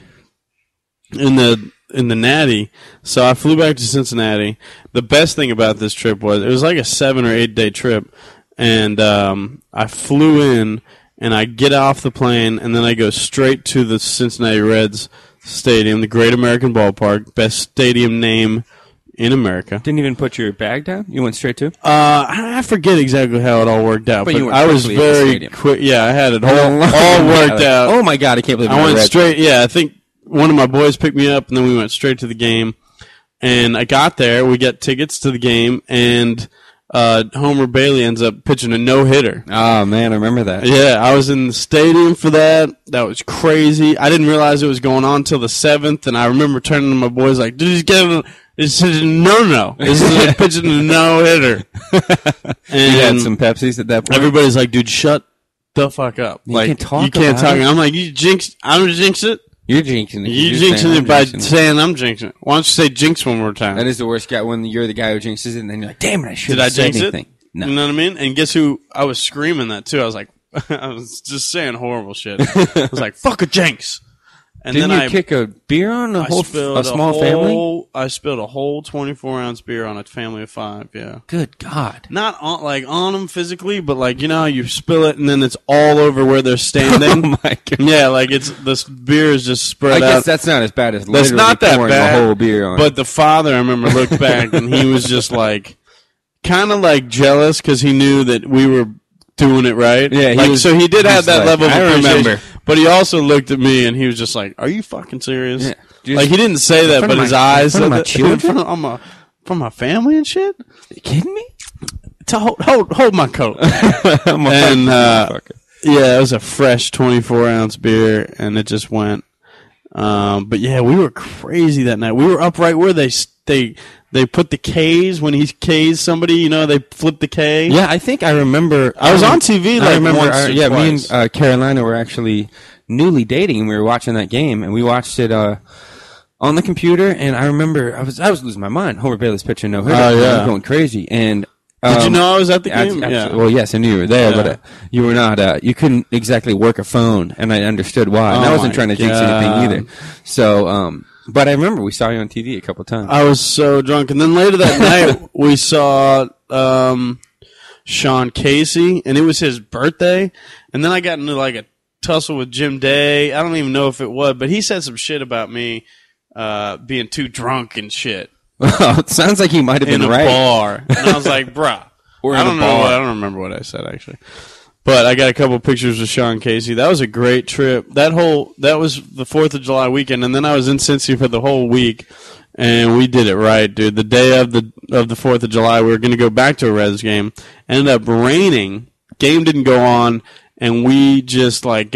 in the Natty, so I flew back to Cincinnati. The best thing about this trip was it was like a 7 or 8 day trip, and I flew in and I get off the plane and then I go straight to the Cincinnati Reds Stadium, the Great American Ballpark, best stadium name in America. Didn't even put your bag down? You went straight to? I forget exactly how it all worked out, But but you went I was quickly at the very stadium. quick. Yeah, I had it all worked out. Oh my God, I can't believe I you're a went Red straight. Yeah, I think one of my boys picked me up, and then we went straight to the game. And I got there. We got tickets to the game, and Homer Bailey ends up pitching a no-hitter. Oh, man, I remember that. Yeah, I was in the stadium for that. That was crazy. I didn't realize it was going on till the 7th, and I remember turning to my boys like, dude, he's getting This is no. This is like pitching a no-hitter. You had some Pepsis at that point? Everybody's like, dude, shut the fuck up. You like, can't talk you can't about talk. it. I'm like, you jinx. I'm jinx it. You're jinxing it. You You're jinxing saying it I'm by jinxing it. saying I'm jinxing it. Why don't you say jinx one more time? That is the worst guy when you're the guy who jinxes it, and then you're like, damn it, I should Did I have said jinx anything. it? No. You know what I mean? And guess who? I was screaming that too. I was like, I was just saying horrible shit. I was like, fuck a jinx. And Didn't then you kick a beer on a small family? I spilled a whole 24-ounce beer on a family of 5. Yeah. Good God. Not on them physically, but like, you know how you spill it and then it's all over where they're standing. Oh my God. Yeah, like this beer is just spread I out. guess that's not as bad as That's literally not that pouring bad. the whole beer on. But the father, I remember, looked back and he was just like, kind of like jealous because he knew that we were doing it right. Yeah, he like, was- so he did have that like, level of I appreciation. remember. But he also looked at me and he was just like, "Are you fucking serious?" Yeah. Just Like he didn't say that, front but of his my- eyes in front of said my that. children? In front of from my family and shit. you kidding me? To hold my coat. I'm a And, motherfucker. Yeah, it was a fresh 24-ounce beer, and it just went. But yeah, we were crazy that night. We were up right where they put the K's when he K's somebody. You know, they flip the K. Yeah, I think I remember. I was on TV. Like I remember. once or Me twice. and Carolina were actually newly dating, and we were watching that game, and we watched it on the computer. And I remember I was losing my mind. Homer Bailey's pitching no hitter. Oh, yeah. I was going crazy. And Did you know I was at the game? absolutely. Well, yes, I knew you were there, Yeah. but you were not. You couldn't exactly work a phone, and I understood why. And Oh I wasn't my trying to jinx God. anything either. So, but I remember we saw you on TV a couple times. I was so drunk, and then later that night we saw Sean Casey, and it was his birthday. And then I got into like a tussle with Jim Day. I don't even know if it was, but he said some shit about me being too drunk and shit Well, it sounds like he might have in been a right. bar. And I was like, bruh, Or I in a don't know. bar. I don't remember what I said actually. But I got a couple pictures of Sean Casey. That was a great trip. That was the 4th of July weekend, and then I was in Cincy for the whole week, and we did it right, dude. The day of the 4th of July, we were going to go back to a Reds game. Ended up raining. Game didn't go on, and we just we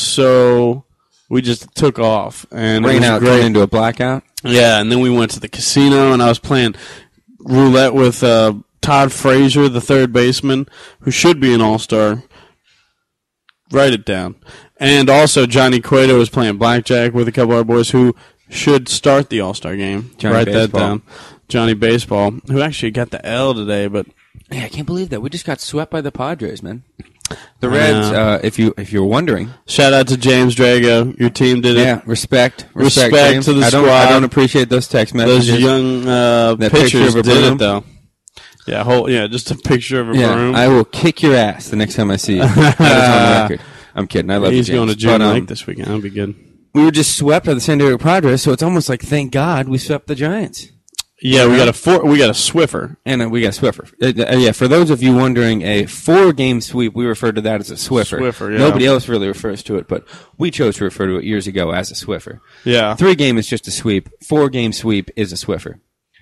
just took off, and it Rain was out, great. turned into a blackout. Yeah, and then we went to the casino, and I was playing roulette with Todd Frazier, the third baseman, who should be an all-star. Write it down. And also Johnny Cueto was playing blackjack with a couple of our boys who should start the all-star game. Johnny Write Baseball. that down. Johnny Baseball, who actually got the L today, but Yeah, I can't believe that. We just got swept by the Padres, man. The Reds, if you're wondering. shout out to James Drago. Your team did it. Yeah, respect Respect James. to the I squad. don't appreciate those text Those messages. young That picture pitchers of a did broom. it, though. Yeah, just a picture of a broom. I will kick your ass the next time I see you. That is on record. I'm kidding. I love you, He's James. going to June Lake this weekend. That'll be good. We were just swept by the San Diego Padres, so it's almost like thank God we swept the Giants. Yeah, we got a Swiffer. And we got a Swiffer. For those of you wondering, a 4-game sweep, we refer to that as a Swiffer. Swiffer, yeah. Nobody else really refers to it, but we chose to refer to it years ago as a Swiffer. Yeah. 3-game is just a sweep. 4-game sweep is a Swiffer.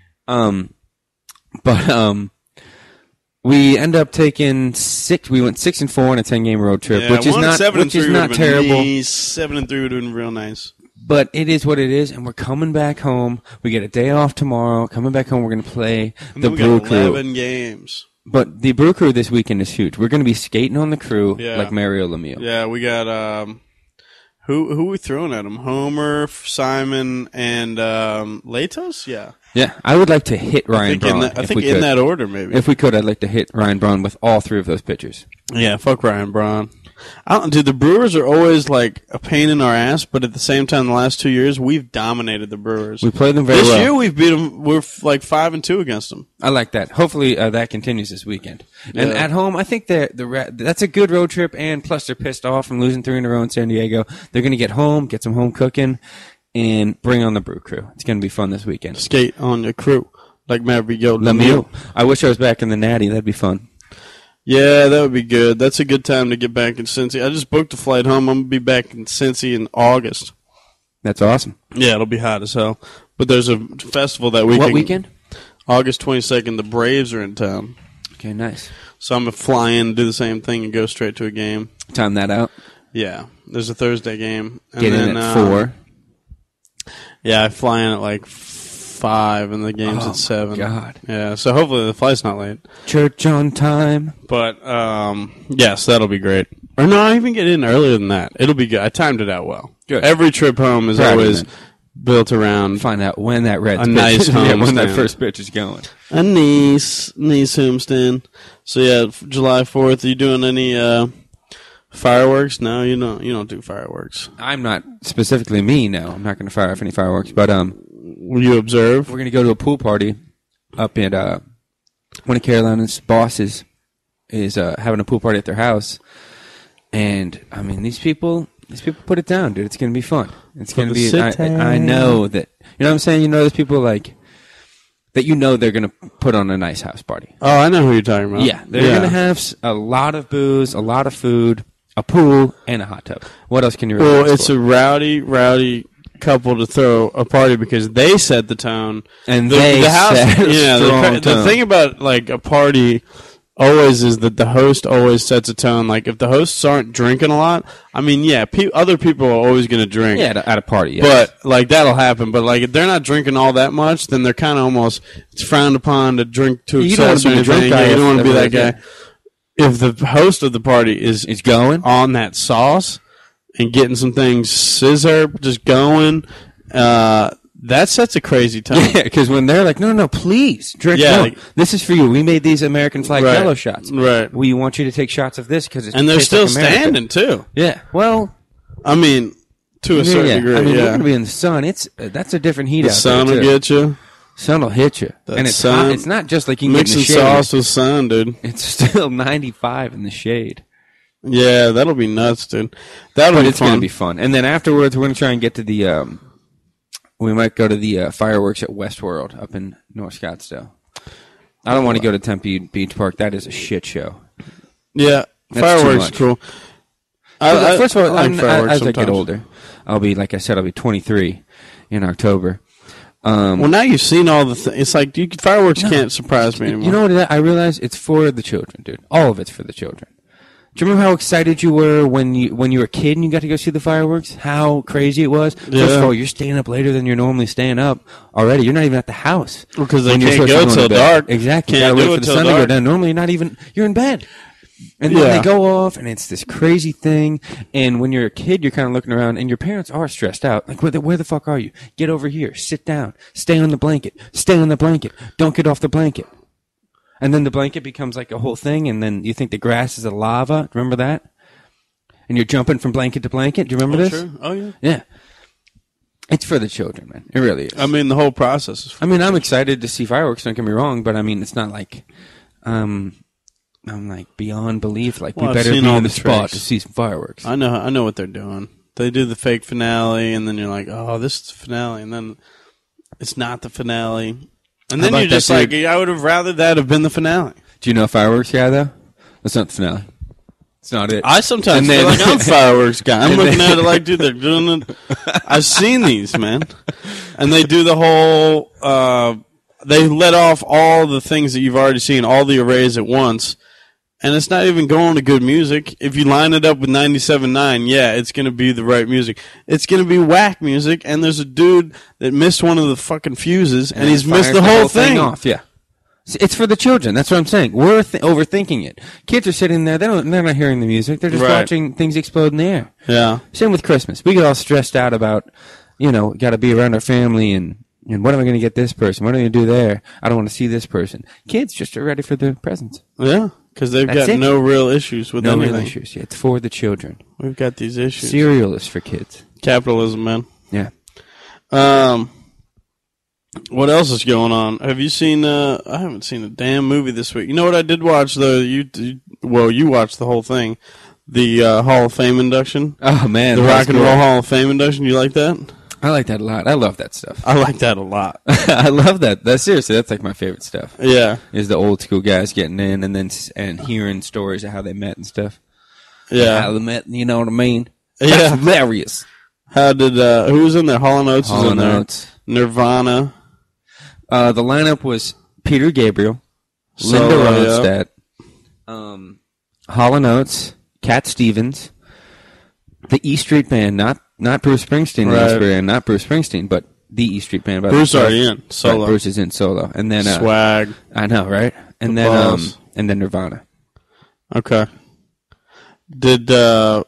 We end up taking 6. We went 6-4 on a 10-game road trip, which is not terrible. 7-3 would have been real nice. But it is what it is, and we're coming back home. We get a day off tomorrow. Coming back home, we're going to play the Brew Crew. 11 games. But the Brew Crew this weekend is huge. We're going to be skating on the crew like Mario Lemieux. Yeah, we got who we throwing at him? Homer, Simon, and Latos. Yeah. Yeah, I would like to hit Ryan Braun. I think in that order, maybe. If we could, I'd like to hit Ryan Braun with all 3 of those pitchers. Yeah, fuck Ryan Braun. Dude, the Brewers are always like a pain in our ass, but at the same time, the last 2 years, we've dominated the Brewers. We played them very well. This year, we've beat them. We're like 5-2 against them. I like that. Hopefully, that continues this weekend. And at home, I think that's a good road trip, and plus they're pissed off from losing 3 in a row in San Diego. They're going to get home, get some home cooking, and bring on the Brew Crew. It's going to be fun this weekend. Skate on the crew like Mario Lemieux. I wish I was back in the Natty. That'd be fun. Yeah, that would be good. That's a good time to get back in Cincy. I just booked a flight home. I'm going to be back in Cincy in August. That's awesome. Yeah, it'll be hot as hell. But there's a festival that weekend. What weekend? August 22nd. The Braves are in town. Okay, nice. So I'm going to fly in, do the same thing, and go straight to a game. Time that out. Yeah. There's a Thursday game. And Get in at 4. Yeah, I fly in at like 5, and the game's at 7. God. Yeah, so hopefully the flight's not late. Church on time. But, yes, that'll be great. Or no, I even get in earlier than that. It'll be good. I timed it out well. Good. Every trip home is always built around find out when that red a nice home when that first pitch is going. A nice homestand. So yeah, July 4th. Are you doing any fireworks? No, you don't do fireworks. I'm not specifically me. No, I'm not going to fire off any fireworks. But will you observe? We're going to go to a pool party up at one of Carolina's bosses is having a pool party at their house, and I mean these people put it down, dude. It's going to be fun. It's going to be. I know that. You know what I'm saying? You know, there's people like that. You know, they're going to put on a nice house party. Oh, I know who you're talking about. Yeah, they're going to have a lot of booze, a lot of food, a pool, and a hot tub. What else can you? Well, it's a rowdy couple to throw a party because they set the tone, and the house. Yeah, the thing about like a party always is that the host always sets a tone. Like if the hosts aren't drinking a lot, I mean, yeah, other people are always going to drink. Yeah, at a party. Yes. But like that'll happen. But like if they're not drinking all that much, then they're kind of almost it's frowned upon to drink too excess. You don't want to be that guy. If the host of the party is going on that sauce and getting some things scissor, just going, that sets a crazy tone. Yeah, because when they're like, no, please drink. Yeah, no, this is for you. We made these American flag yellow shots. Right. We want you to take shots of this because it's and they're still like standing too. Yeah. Well, I mean, to a certain degree. I mean, we're going to be in the sun. That's a different heat. The sun will get you. Sun will hit you, and it's hot. It's not just like you can mixing get in the shade. Sauce with sun, dude. It's still 95 in the shade. Yeah, that'll be nuts, dude. But it's going to be fun. And then afterwards, we're going to try and get to the. We might go to the fireworks at Westworld up in North Scottsdale. I don't want to go to Tempe Beach Park. That is a shit show. Yeah, that's fireworks cool. First of all, as I get sometimes. older, I'll be 23 in October. Well, now you've seen all the things. It's like fireworks can't surprise me anymore. You know what I realize? It's for the children, dude. All of it's for the children. Do you remember how excited you were when you were a kid and you got to go see the fireworks? How crazy it was? Yeah. First of all, you're staying up later than you're normally staying up already. You're not even at the house. Because they when you're can't supposed to go to till bed. dark. Exactly. You Can't gotta do wait it for the till sun to go dark. down. Normally, you're in bed. And then they go off, and it's this crazy thing. And when you're a kid, you're kind of looking around, and your parents are stressed out. Like, where the fuck are you? Get over here. Sit down. Stay on the blanket. Stay on the blanket. Don't get off the blanket. And then the blanket becomes like a whole thing, and then you think the grass is a lava. Remember that? And you're jumping from blanket to blanket. Do you remember this? Sure. Oh, yeah. Yeah. It's for the children, man. It really is. I mean, the whole process is. I mean, I'm excited to see fireworks. Don't get me wrong, but I mean, it's not like I'm like beyond belief. Like Well, we I've better seen be all in the the spot tricks. to see some fireworks. I know what they're doing. They do the fake finale, and then you're like, oh, this is the finale, and then it's not the finale, and then about you're just that like, dude- I would have rather that have been the finale. Do you know a fireworks guy though? That's not the finale. It's not it. I sometimes And feel then- like I'm a fireworks guy. I'm and looking then- at it like, dude, they're doing it. I've seen these, man. And they do the whole, they let off all the things that you've already seen, all the arrays at once. And it's not even going to good music. If you line it up with 97.9, yeah, it's going to be the right music. It's going to be whack music, and there's a dude that missed one of the fucking fuses, and he's missed fires the whole thing. off. Yeah, it's for the children. That's what I'm saying. We're overthinking it. Kids are sitting there. They're not hearing the music. They're just Right. watching things explode in the air. Yeah. Same with Christmas. We get all stressed out about, got to be around our family and what am I going to get this person? What am I going to do there? I don't want to see this person. Kids just are ready for the presents. Yeah, because they've That's got it. no real issues with No anything. real issues. Yeah, it's for the children. We've got these issues. Cereal is for kids. Capitalism, man. Yeah. What else is going on? Have you seen? I haven't seen a damn movie this week. You know what I did watch though? You watched the whole thing, the Hall of Fame induction, Oh man, the that Rock was and cool. Roll Hall of Fame induction. You like that? I like that a lot. I love that stuff. I like that a lot. I love that. Seriously, that's like my favorite stuff. Yeah, Is the old school guys getting in and then and hearing stories of how they met and stuff. How yeah, they met, you know what I mean? Yeah. That's hilarious. How did who was in there? Hall & Oates was in there. Oates. Nirvana. The lineup was Peter Gabriel, Solo, Linda Ronstadt, Hall & Oates, Cat Stevens, the E Street Band, not Bruce Springsteen, Right. the E Street Band, not Bruce Springsteen, but the E Street Band. By Bruce themselves. already in solo. Right, Bruce is in solo, and then Swag. I know, right? And The then boss. and then Nirvana. Okay. Did no?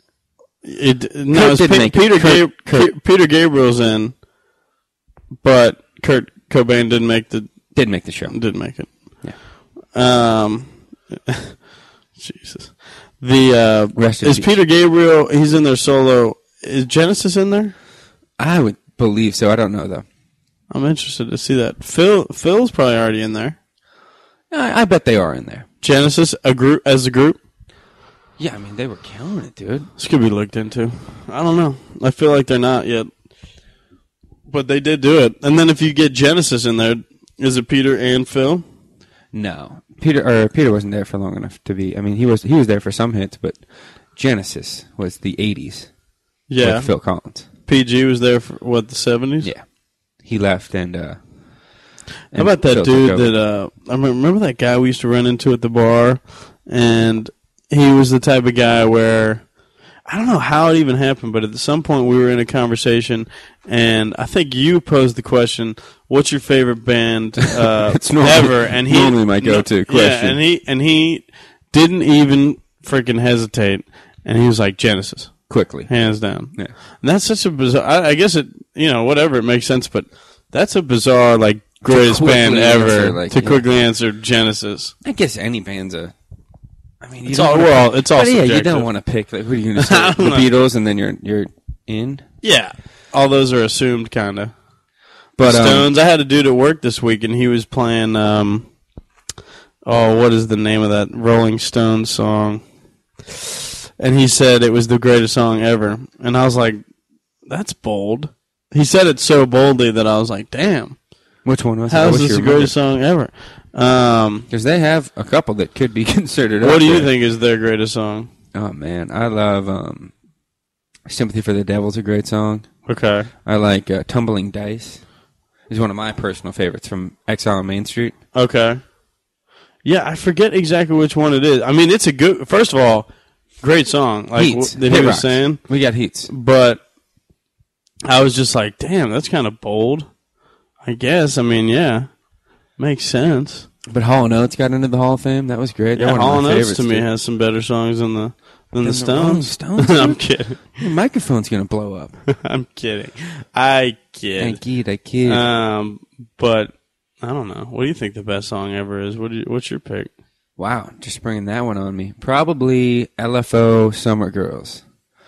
It's didn't make it. Kurt- Peter Gabriel's in, but Kurt Cobain didn't make the show. didn't make it. Yeah. Jesus. The Rest in is peace. Peter Gabriel? He's in there solo. Is Genesis in there? I would believe so. I don't know though. I'm interested to see that. Phil's probably already in there. I bet they are in there. Genesis, a group. Yeah, I mean they were killing it, dude. This could be looked into. I don't know. I feel like they're not yet, but they did do it. And then if you get Genesis in there, is it Peter and Phil? No, Peter wasn't there for long enough to be. I mean, he was there for some hits, but Genesis was the '80s. Yeah. with Phil Collins. PG was there for what, the 70s? Yeah, he left and. How about that Phil took dude over. that I remember that guy we used to run into at the bar, and he was the type of guy where I don't know how it even happened, but at some point we were in a conversation, and I think you posed the question, "What's your favorite band It's normally- ever?" And he normally my go-to question. Yeah, and he didn't even freaking hesitate, and he was like, "Genesis, quickly. hands down." Yeah. And that's such a bizarre. I guess it, whatever, it makes sense, but that's a bizarre, like, greatest quickly band ever answer, like, to yeah. quickly answer Genesis. I guess any band's a. I mean, you It's don't all, wanna we're all, pick- it's all but yeah, you subjective. don't want to pick. Like, who are you going to say? I The don't know. Beatles, and then you're in. Yeah, all those are assumed, kind of. But Stones. I had a dude at work this week, and he was playing. What is the name of that Rolling Stones song? And he said it was the greatest song ever, and I was like, "That's bold." He said it so boldly that I was like, "Damn, which one was it? how is this the greatest song ever?" Because they have a couple that could be considered. What up do you there. think is their greatest song? Oh man, I love "Sympathy for the Devil's" a great song. Okay. I like "Tumbling Dice." It's one of my personal favorites from Exile on Main Street. Okay. Yeah, I forget exactly which one it is. I mean, it's a good. First of all, great song. Like Heats. that he Hit was rocks. saying. We got heats. But I was just like, damn, that's kind of bold. I guess. I mean, yeah, makes sense. But Hall & Oates got into the Hall of Fame. That was great. They're Yeah, one of Hall & my Oates favorites, to me dude. has some better songs than the Rolling Stones. Stones, I'm dude. kidding. Your microphone's gonna blow up. I'm kidding. I I kid. kid. But I don't know. What do you think the best song ever is? What's your pick? Wow, just bringing that one on me. Probably LFO Summer Girls.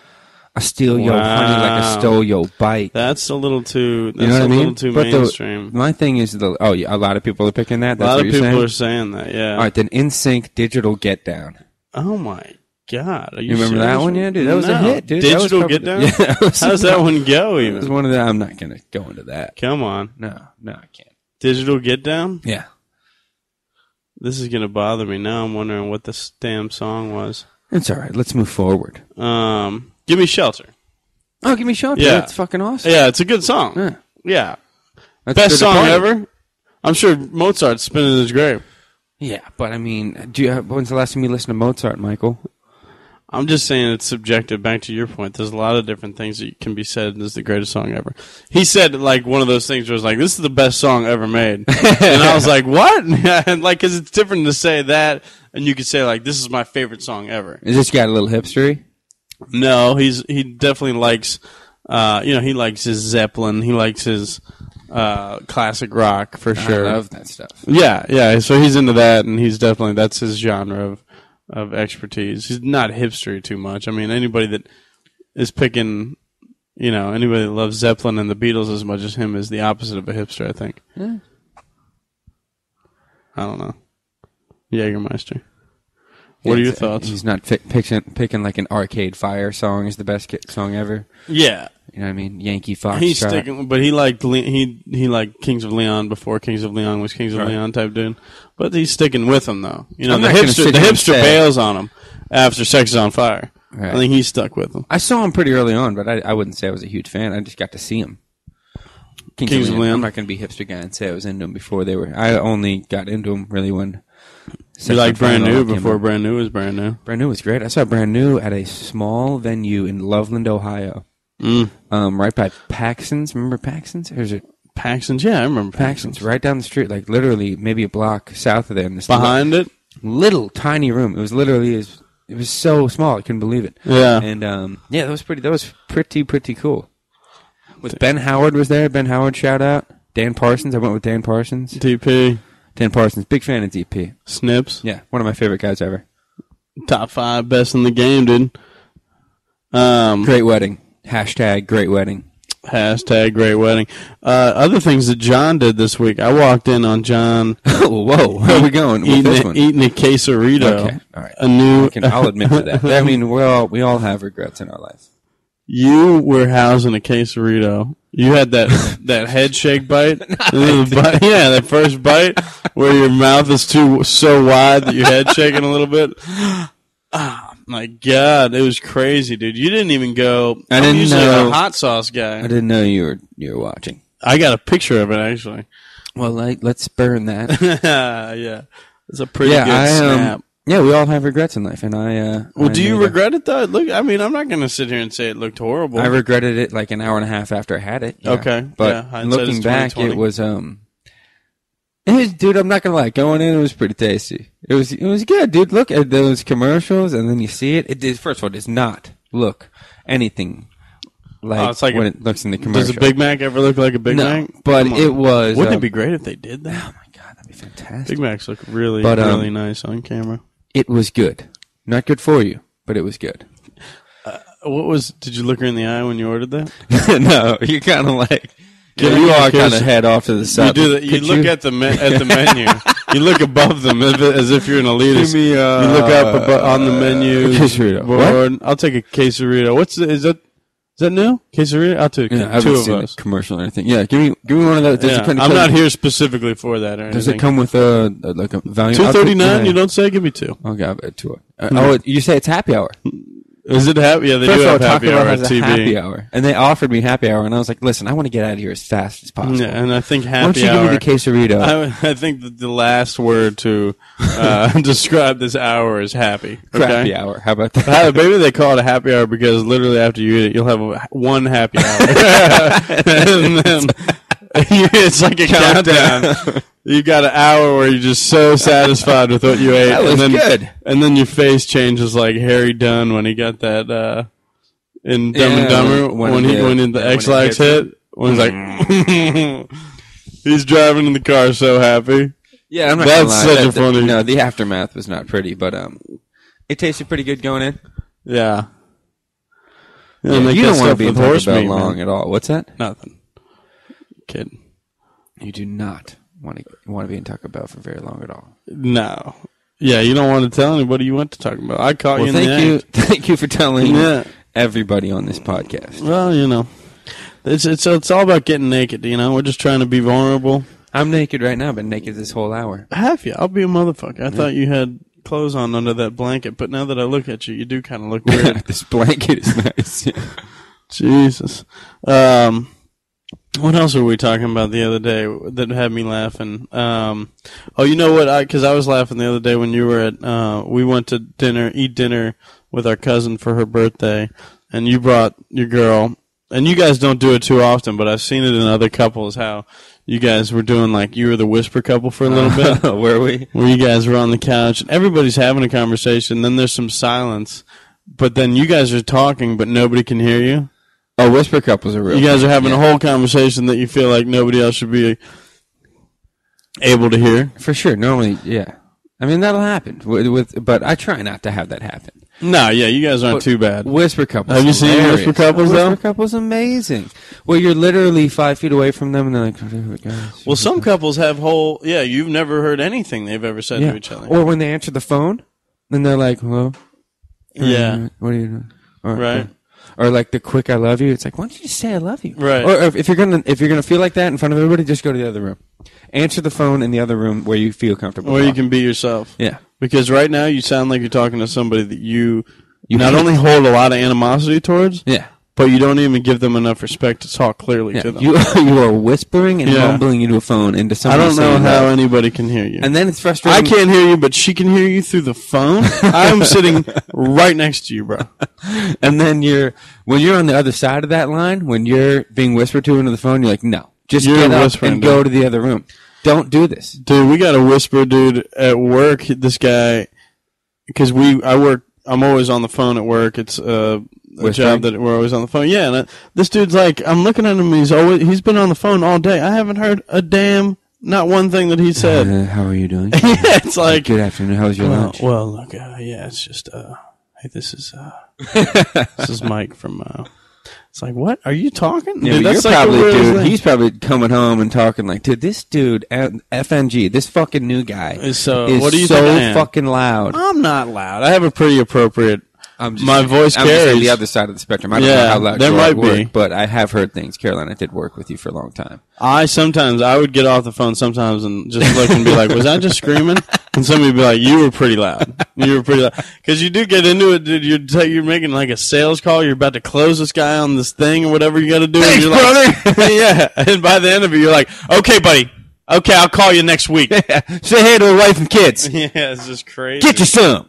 I steal your honey like I stole your bite. That's a little too. That's You know what I mean? little too mainstream. My thing is a lot of people are picking that. That's a lot what of you're people saying? are saying that. Yeah. All right, then NSYNC Digital Get Down. Oh my God! Are You remember that one? Yeah, dude, that was a hit, dude. Digital Get Down. Yeah, how's that one go? It Even was one of the. I'm not gonna go into that. come on, No, I can't. Digital Get Down. Yeah. This is gonna bother me now. I'm wondering what this damn song was. It's all right. Let's move forward. Give Me Shelter. Oh, Give Me Shelter. Yeah. That's fucking awesome. Yeah, it's a good song. Yeah. Yeah. That's Best good song party. ever. I'm sure Mozart's spinning his grave. Yeah, but I mean, when's the last time you listened to Mozart, Michael? I'm just saying it's subjective. Back to your point, there's a lot of different things that can be said. This is the greatest song ever. He said like one of those things where it was like, "This is the best song ever made," and I was like, "What?" And like, because it's different to say that, and you could say like, "This is my favorite song ever." Is this guy a little hipstery? No, he definitely likes, he likes his Zeppelin. He likes his classic rock for sure. I love that stuff. Yeah. So he's into that, and that's his genre of expertise. He's not hipstery too much. I mean, anybody that is picking, anybody that loves Zeppelin and the Beatles as much as him is the opposite of a hipster, I think. Yeah. I don't know. Jägermeister. What are your thoughts? He's not picking like an Arcade Fire song is the best song ever. Yeah. You know what I mean? Yankee Foxtrot. He's sticking, but he liked Kings of Leon before Kings of Leon was Kings of Leon type dude. But he's sticking with him though. The hipster bails on him after Sex is on Fire. Right. I think he's stuck with him. I saw him pretty early on, but I wouldn't say I was a huge fan. I just got to see him. Kings of Leon. I'm not going to be hipster guy and say I was into him before they were. I only got into him really when. You liked Brand New before Brand New was Brand New. Brand New was great. I saw Brand New at a small venue in Loveland, Ohio. Right by Paxson's. Remember Paxson's? Or is it Paxson's? Yeah, I remember Paxson's. Right down the street, like literally maybe a block south of there. In this behind it, little tiny room. It was literally it was so small I couldn't believe it. Yeah, and that was pretty cool. With Ben Howard was there. Ben Howard, shout out. Dan Parsons. I went with Dan Parsons. DP. Dan Parsons, big fan of DP. Snips. Yeah, one of my favorite guys ever. Top 5 best in the game, dude. Great wedding. Hashtag great wedding. Hashtag great wedding. Other things that John did this week. I walked in on John. Oh, whoa. Where are we going with this one? Eating a quesarito. Okay, all right. I'll admit to that. I mean, we all have regrets in our life. You were housing a quesarito. You had that head shake bite. Yeah, that first bite where your mouth is so wide that your head's shaking a little bit. Oh, my God. It was crazy, dude. You didn't even go. I'm usually a hot sauce guy. I didn't know you were watching. I got a picture of it, actually. Well, let's burn that. Yeah. It's a pretty good snap. Yeah, we all have regrets in life, and do you regret it though? Look, I mean, I'm not going to sit here and say it looked horrible. I regretted it like an hour and a half after I had it. Yeah. Okay, but looking back, it was dude, I'm not gonna lie. Going in, it was pretty tasty. It was good, dude. Look at those commercials, and then you see it. It did. First of all, it does not look anything like, when it looks in the commercial. Does a Big Mac ever look like a Big Mac? But it was. Wouldn't it be great if they did that? Oh my God, that'd be fantastic. Big Macs look really nice on camera. It was good. Not good for you, but it was good. Did you look her in the eye when you ordered that? No, you kind of like, you all kind of head off to the side. You do that. You look at the menu. You look above them as if you're an elitist. You look up on the menu. Quesarito. Board. I'll take a quesarito. Is that new? Quesarito? I'll take I haven't two of seen those. A commercial or anything. Yeah, give me one of those. I'm not here specifically for that or anything. Does it come with like a value? $2.39? You don't say? Give me 2. Okay, I'll bet 2. You say it's happy hour. Is it happy? Yeah, they do have happy hour at TV. Happy hour, and they offered me happy hour, and I was like, "Listen, I want to get out of here as fast as possible." Yeah, and I think happy hour. Why don't you give me the quesarito? I think that the last word to describe this hour is happy. Okay? Crappy hour. How about that? Maybe they call it a happy hour because literally after you eat it, you'll have one happy hour, and then it's like a countdown. You got an hour where you're just so satisfied with what you ate. That was good. And then your face changes like Harry Dunn when he got that in Dumb and Dumber when the X-Lax hit. When he's like, he's driving in the car so happy. Yeah, I'm not That's gonna lie. such a funny. No, the aftermath was not pretty, but it tasted pretty good going in. Yeah. They Yeah, make you that don't want to stuff be in with Taco horse Bell meat, long man. at all. What's that? Nothing. Kid. You do not want to be in Taco Bell for very long at all. No. Yeah, you don't want to tell anybody you went to Taco Bell. I caught you in the act. Thank you for telling Yeah. everybody on this podcast. Well, you know, it's all about getting naked. You know, we're just trying to be vulnerable. I'm naked right now, been naked this whole hour. Have you? I'll be a motherfucker. I thought you had clothes on under that blanket, but now that I look at you, you do kind of look weird. This blanket is nice. Jesus. What else were we talking about the other day that had me laughing? Oh, you know what? Because I was laughing the other day when you were at. We went to eat dinner with our cousin for her birthday, and you brought your girl. And you guys don't do it too often, but I've seen it in other couples how you guys were doing like you were the whisper couple for a little bit. Were we? Where you guys were on the couch and everybody's having a conversation. Then there's some silence, but then you guys are talking, but nobody can hear you. Oh, whisper couples are real. You guys are having a whole conversation that you feel like nobody else should be able to hear. For sure. Normally, yeah. I mean, that'll happen. But I try not to have that happen. No, yeah, you guys aren't But too bad. Whisper couples. Have you seen hilarious. whisper couples, though? Whisper couples, amazing. Well, you're literally 5 feet away from them, and they're like, "Oh, guys." Well, some couples have you've never heard anything they've ever said to each other. Or when they answer the phone, then they're like, "Hello." Yeah. What are you doing? Right. Or like the quick "I love you." It's like, why don't you just say "I love you"? Right. Or if you're gonna feel like that in front of everybody, just go to the other room. Answer the phone in the other room where you feel comfortable. Or you talking. can be yourself. Yeah. Because right now you sound like you're talking to somebody that you not only hold a lot of animosity towards, Yeah. but you don't even give them enough respect to talk clearly Yeah. to them. You are whispering and mumbling into a phone into I somebody. don't know saying how that. anybody can hear you. And then it's frustrating. I can't hear you, but she can hear you through the phone. I'm sitting right next to you, bro. And then when you're on the other side of that line, when you're being whispered to into the phone, you're like, no, just You're get up whispering, and go to the other room. Don't do this. Dude, we got a whisper dude at work. This guy, because I'm always on the phone at work. It's a job that we're always on the phone. Yeah, and this dude's like, I'm looking at him. He's been on the phone all day. I haven't heard not one thing that he said. How are you doing? Yeah, it's like, Good afternoon. How was your lunch? well, look, yeah, it's just, hey, this is Mike from, it's like, what? Are you talking? Yeah, Dude, but that's you're like the probably, weirdest dude. thing. He's probably coming home and talking like, dude, this dude, FNG, this fucking new guy, Is so, is what do you so think I am? fucking loud. I'm not loud. I have a pretty appropriate. I'm just My saying- voice I'm just saying carries. the other side of the spectrum. I don't Yeah, know how loud there you are at might be. work, but I have heard things. Caroline, I did work with you for a long time. I would get off the phone sometimes and just look and be like, was I just screaming? And somebody would be like, you were pretty loud. You were pretty loud. Because you do get into it, dude. You're making like a sales call. You're about to close this guy on this thing or whatever you got to do. Thanks, and you're brother. yeah. And by the end of it, you're like, okay, buddy. Okay, I'll call you next week. Say hey to the wife and kids. Yeah, it's just crazy. Get you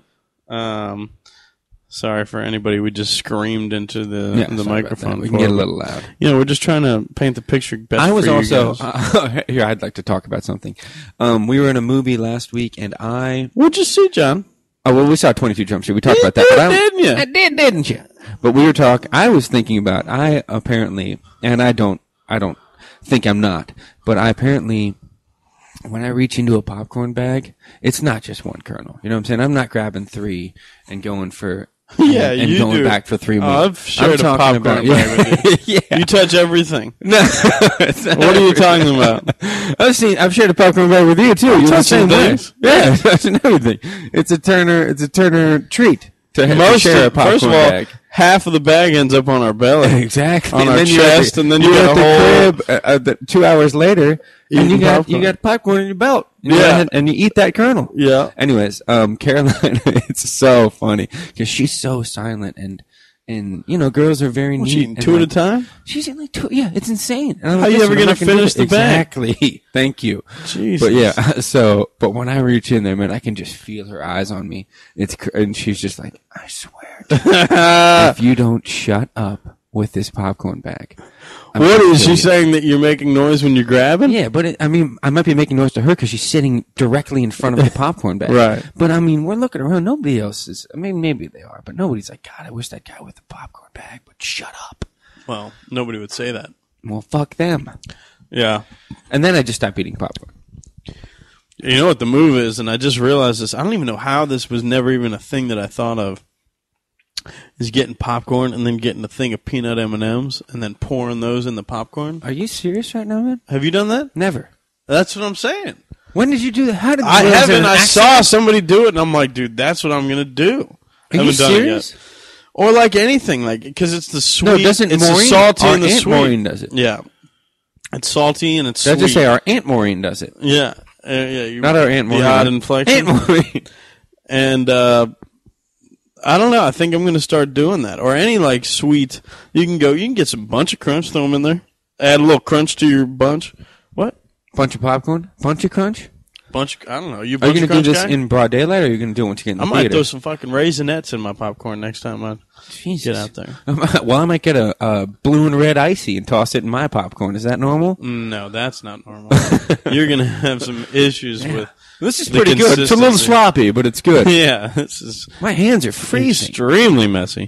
some. Sorry for anybody. We just screamed into the Sorry about microphone. that. We can get a little loud. You know, we're just trying to paint the picture best I was for you also guys. here. I'd like to talk about something. We were in a movie last week, and What'd you see, John? we saw 22 Jump Street. We talked about that, but Didn't you? I did, didn't you? But we were talking. I was thinking about. I apparently, and I don't think I'm not, but I apparently. When I reach into a popcorn bag, it's not just one kernel. You know what I'm saying? I'm not grabbing 3 and going for Yeah, and you going do. back for 3 more. I've shared a popcorn bag with you. Yeah. You touch everything. No, it's not What are you talking about? I've shared a popcorn bag with you too. You're the touching same way. things. Yeah, touching everything. It's a Turner treat to share a popcorn first of all, bag. half of the bag ends up on our belly. Exactly. On And our then you're at chest, the- and then you you're got at the crib 2 hours later, and you Eating got popcorn in your belt. You Yeah. go ahead and you eat that kernel. Yeah. Anyways, Caroline, it's so funny because she's so silent and you know, girls are very What, neat. she eating and 2 at a like- time? She's eating like 2. Yeah, it's insane. And I'm How like, you listen, ever I'm gonna not do finish it. the bag? Exactly. Thank you. Jesus. But yeah, but when I reach in there, man, I can just feel her eyes on me. And she's just like, I swear, if you don't shut up with this popcorn bag. What is she saying, that you're making noise when you're grabbing? Yeah, but I mean, I might be making noise to her because she's sitting directly in front of the popcorn bag. Right. But I mean, we're looking around. Nobody else is. I mean, maybe they are, but nobody's like, God, I wish that guy with the popcorn bag would shut up. Well, nobody would say that. Well, fuck them. Yeah. And then I just stopped eating popcorn. You know what the move is, and I just realized this. I don't even know how this was never even a thing that I thought of. is getting popcorn and then getting a thing of peanut M&Ms and then pouring those in the popcorn. Are you serious right now, man? Have you done that? Never. That's what I'm saying. When did you do that? How did I haven't. I saw somebody do it, and I'm like, dude, that's what I'm gonna do. Are you serious? Or like anything, like because it's the sweet. No, doesn't it's Maureen? the salty Our and the Aunt sweet. Maureen does it. Yeah, it's salty and it's Did I sweet. just say our Aunt Maureen does it? Yeah, yeah. Not our Aunt Maureen. The odd inflection. Aunt Maureen. And I don't know. I think I'm gonna start doing that. Or any like sweet. You can get some bunch of crunch, throw them in there. Add a little crunch to your bunch. What? Bunch of popcorn? Bunch of crunch? I don't know. Are you going to do this in broad daylight, or are you going to do it once you get in the theater? I might throw some fucking Raisinets in my popcorn next time I get out there. Well, I might get a blue and red icy and toss it in my popcorn. Is that normal? No, that's not normal. You're going to have some issues with this is pretty good. It's a little sloppy, but it's good. Yeah. This is my hands are freezing. Extremely messy.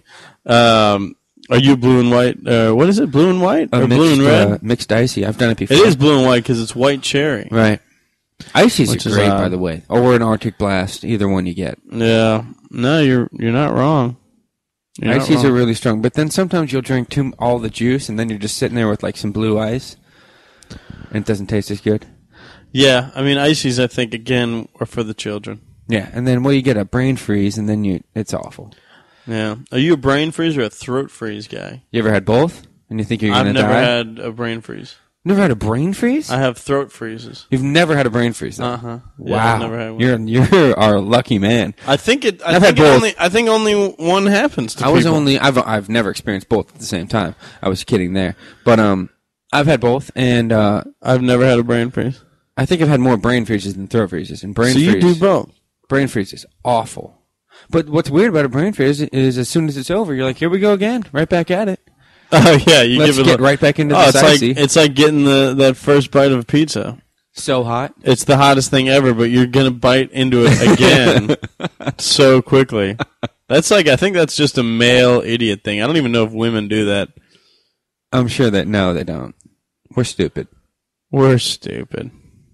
Are you blue and white? What is it, blue and white? Or mixed, blue and red? Mixed icy. I've done it before. It is blue and white because it's white cherry. Right. Ices are great, is, by the way. Or an Arctic Blast. Either one you get. Yeah. No, you're not wrong. Ices are really strong. But then sometimes you'll drink all the juice, and then you're just sitting there with like some blue ice, and it doesn't taste as good. Yeah. I mean, ices, I think, again, are for the children. Yeah. And then, you get a brain freeze, and then it's awful. Yeah. Are you a brain freeze or a throat freeze guy? You ever had both? And you think you're going to die? I've never had a brain freeze. Never had a brain freeze? I have throat freezes. You've never had a brain freeze, though? Uh-huh. Wow. Yeah, I've never had one. You're our lucky man. I think I've had both. I think only one happens to people. I've never experienced both at the same time. I was kidding there. But I've had both, and I've never had a brain freeze. I think I've had more brain freezes than throat freezes. And brain freeze. So you do both? Brain freeze is awful. But what's weird about a brain freeze is as soon as it's over, you're like, here we go again, right back at it. Oh yeah, Let's get right back into the icy. It's like getting that first bite of a pizza. So hot. It's the hottest thing ever, but you're gonna bite into it again so quickly. That's like, I think that's just a male idiot thing. I don't even know if women do that. I'm sure that no, they don't. We're stupid. We're stupid.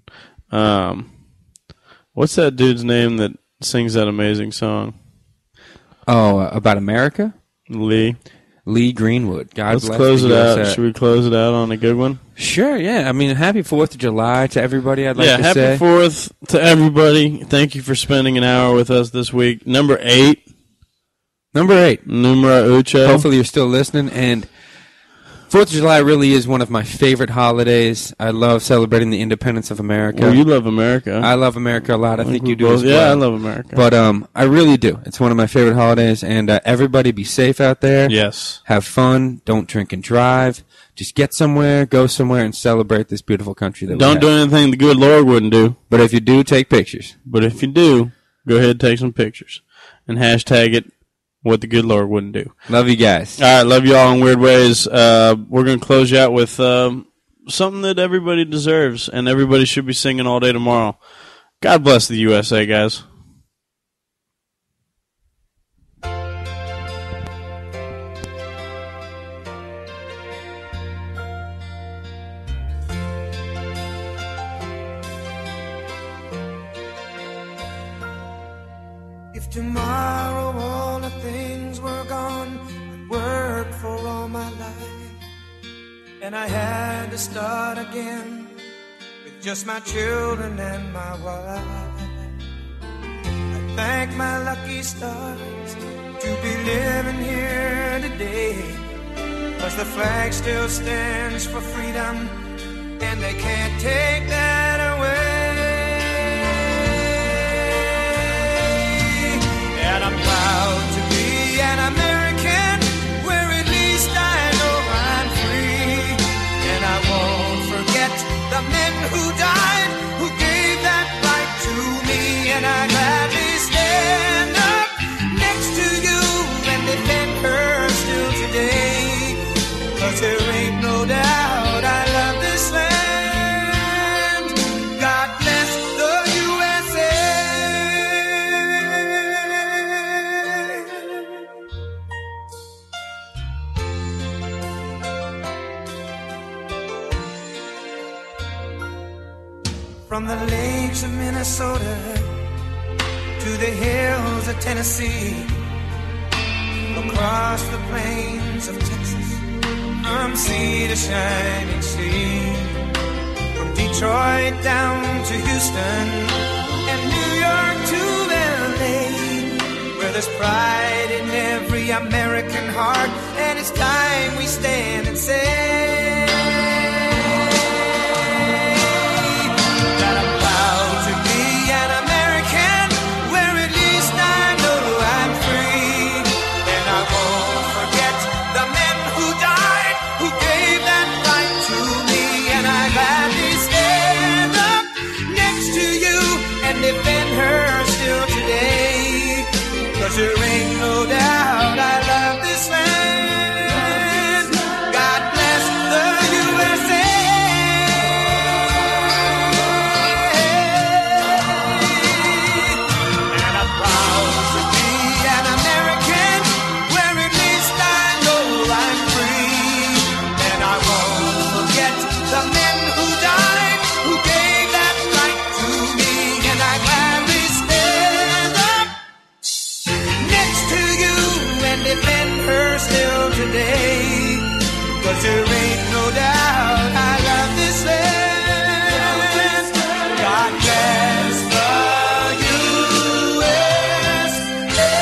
What's that dude's name that sings that amazing song? Oh, about America? Lee Greenwood. Let's close it out. Should we close it out on a good one? Sure, yeah. I mean, happy 4th of July to everybody, I'd like to say. Yeah, happy 4th to everybody. Thank you for spending an hour with us this week. Number 8. Numero ocho. Hopefully you're still listening. And 4th of July really is one of my favorite holidays. I love celebrating the independence of America. Well, you love America. I love America a lot. I think you do as well. Yeah, I love America. But I really do. It's one of my favorite holidays. And everybody be safe out there. Yes. Have fun. Don't drink and drive. Just get somewhere, go somewhere, and celebrate this beautiful country that we have. Don't do anything the good Lord wouldn't do. But if you do, take pictures. But if you do, go ahead and take some pictures. And hashtag it. What the good Lord wouldn't do. Love you guys. All right, love you all in weird ways. We're going to close you out with something that everybody deserves, and everybody should be singing all day tomorrow. God bless the USA, guys. If tomorrow all the things were gone, I'd worked for all my life, and I had to start again with just my children and my wife. I thank my lucky stars to be living here today, 'cause the flag still stands for freedom, and they can't take that away. And I'm proud to be an American, where at least I know I'm free. And I won't forget the men who died, who gave that right to me. And I gladly stand up next to you and defend her still today. 'Cause there ain't no doubt I love this land. God bless the USA. From the lakes of Minnesota to the hills of Tennessee, across across the plains of Texas, from sea to shining sea, from Detroit down to Houston, and New York to LA, where there's pride in every American heart, and it's time we stand and say that I'm proud to be an American, where at least I know I'm free, and I won't forget the men who died, who gave that right to me, and I gladly stand up next to you and defend her still today. 'Cause there ain't no doubt I love this land. God bless the USA. And I'm proud to be an American, where at least I know I'm free. And I won't forget the men who died, who gave that right to me. And I gladly stand up next to you and defend her still today. 'Cause there ain't no doubt I love this land. God bless the USA.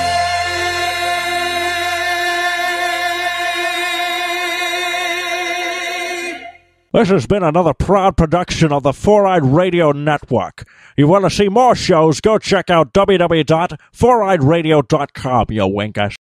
This has been another proud production of the Four-Eyed Radio Network. You want to see more shows, go check out www.foureyedradio.com, you winkers.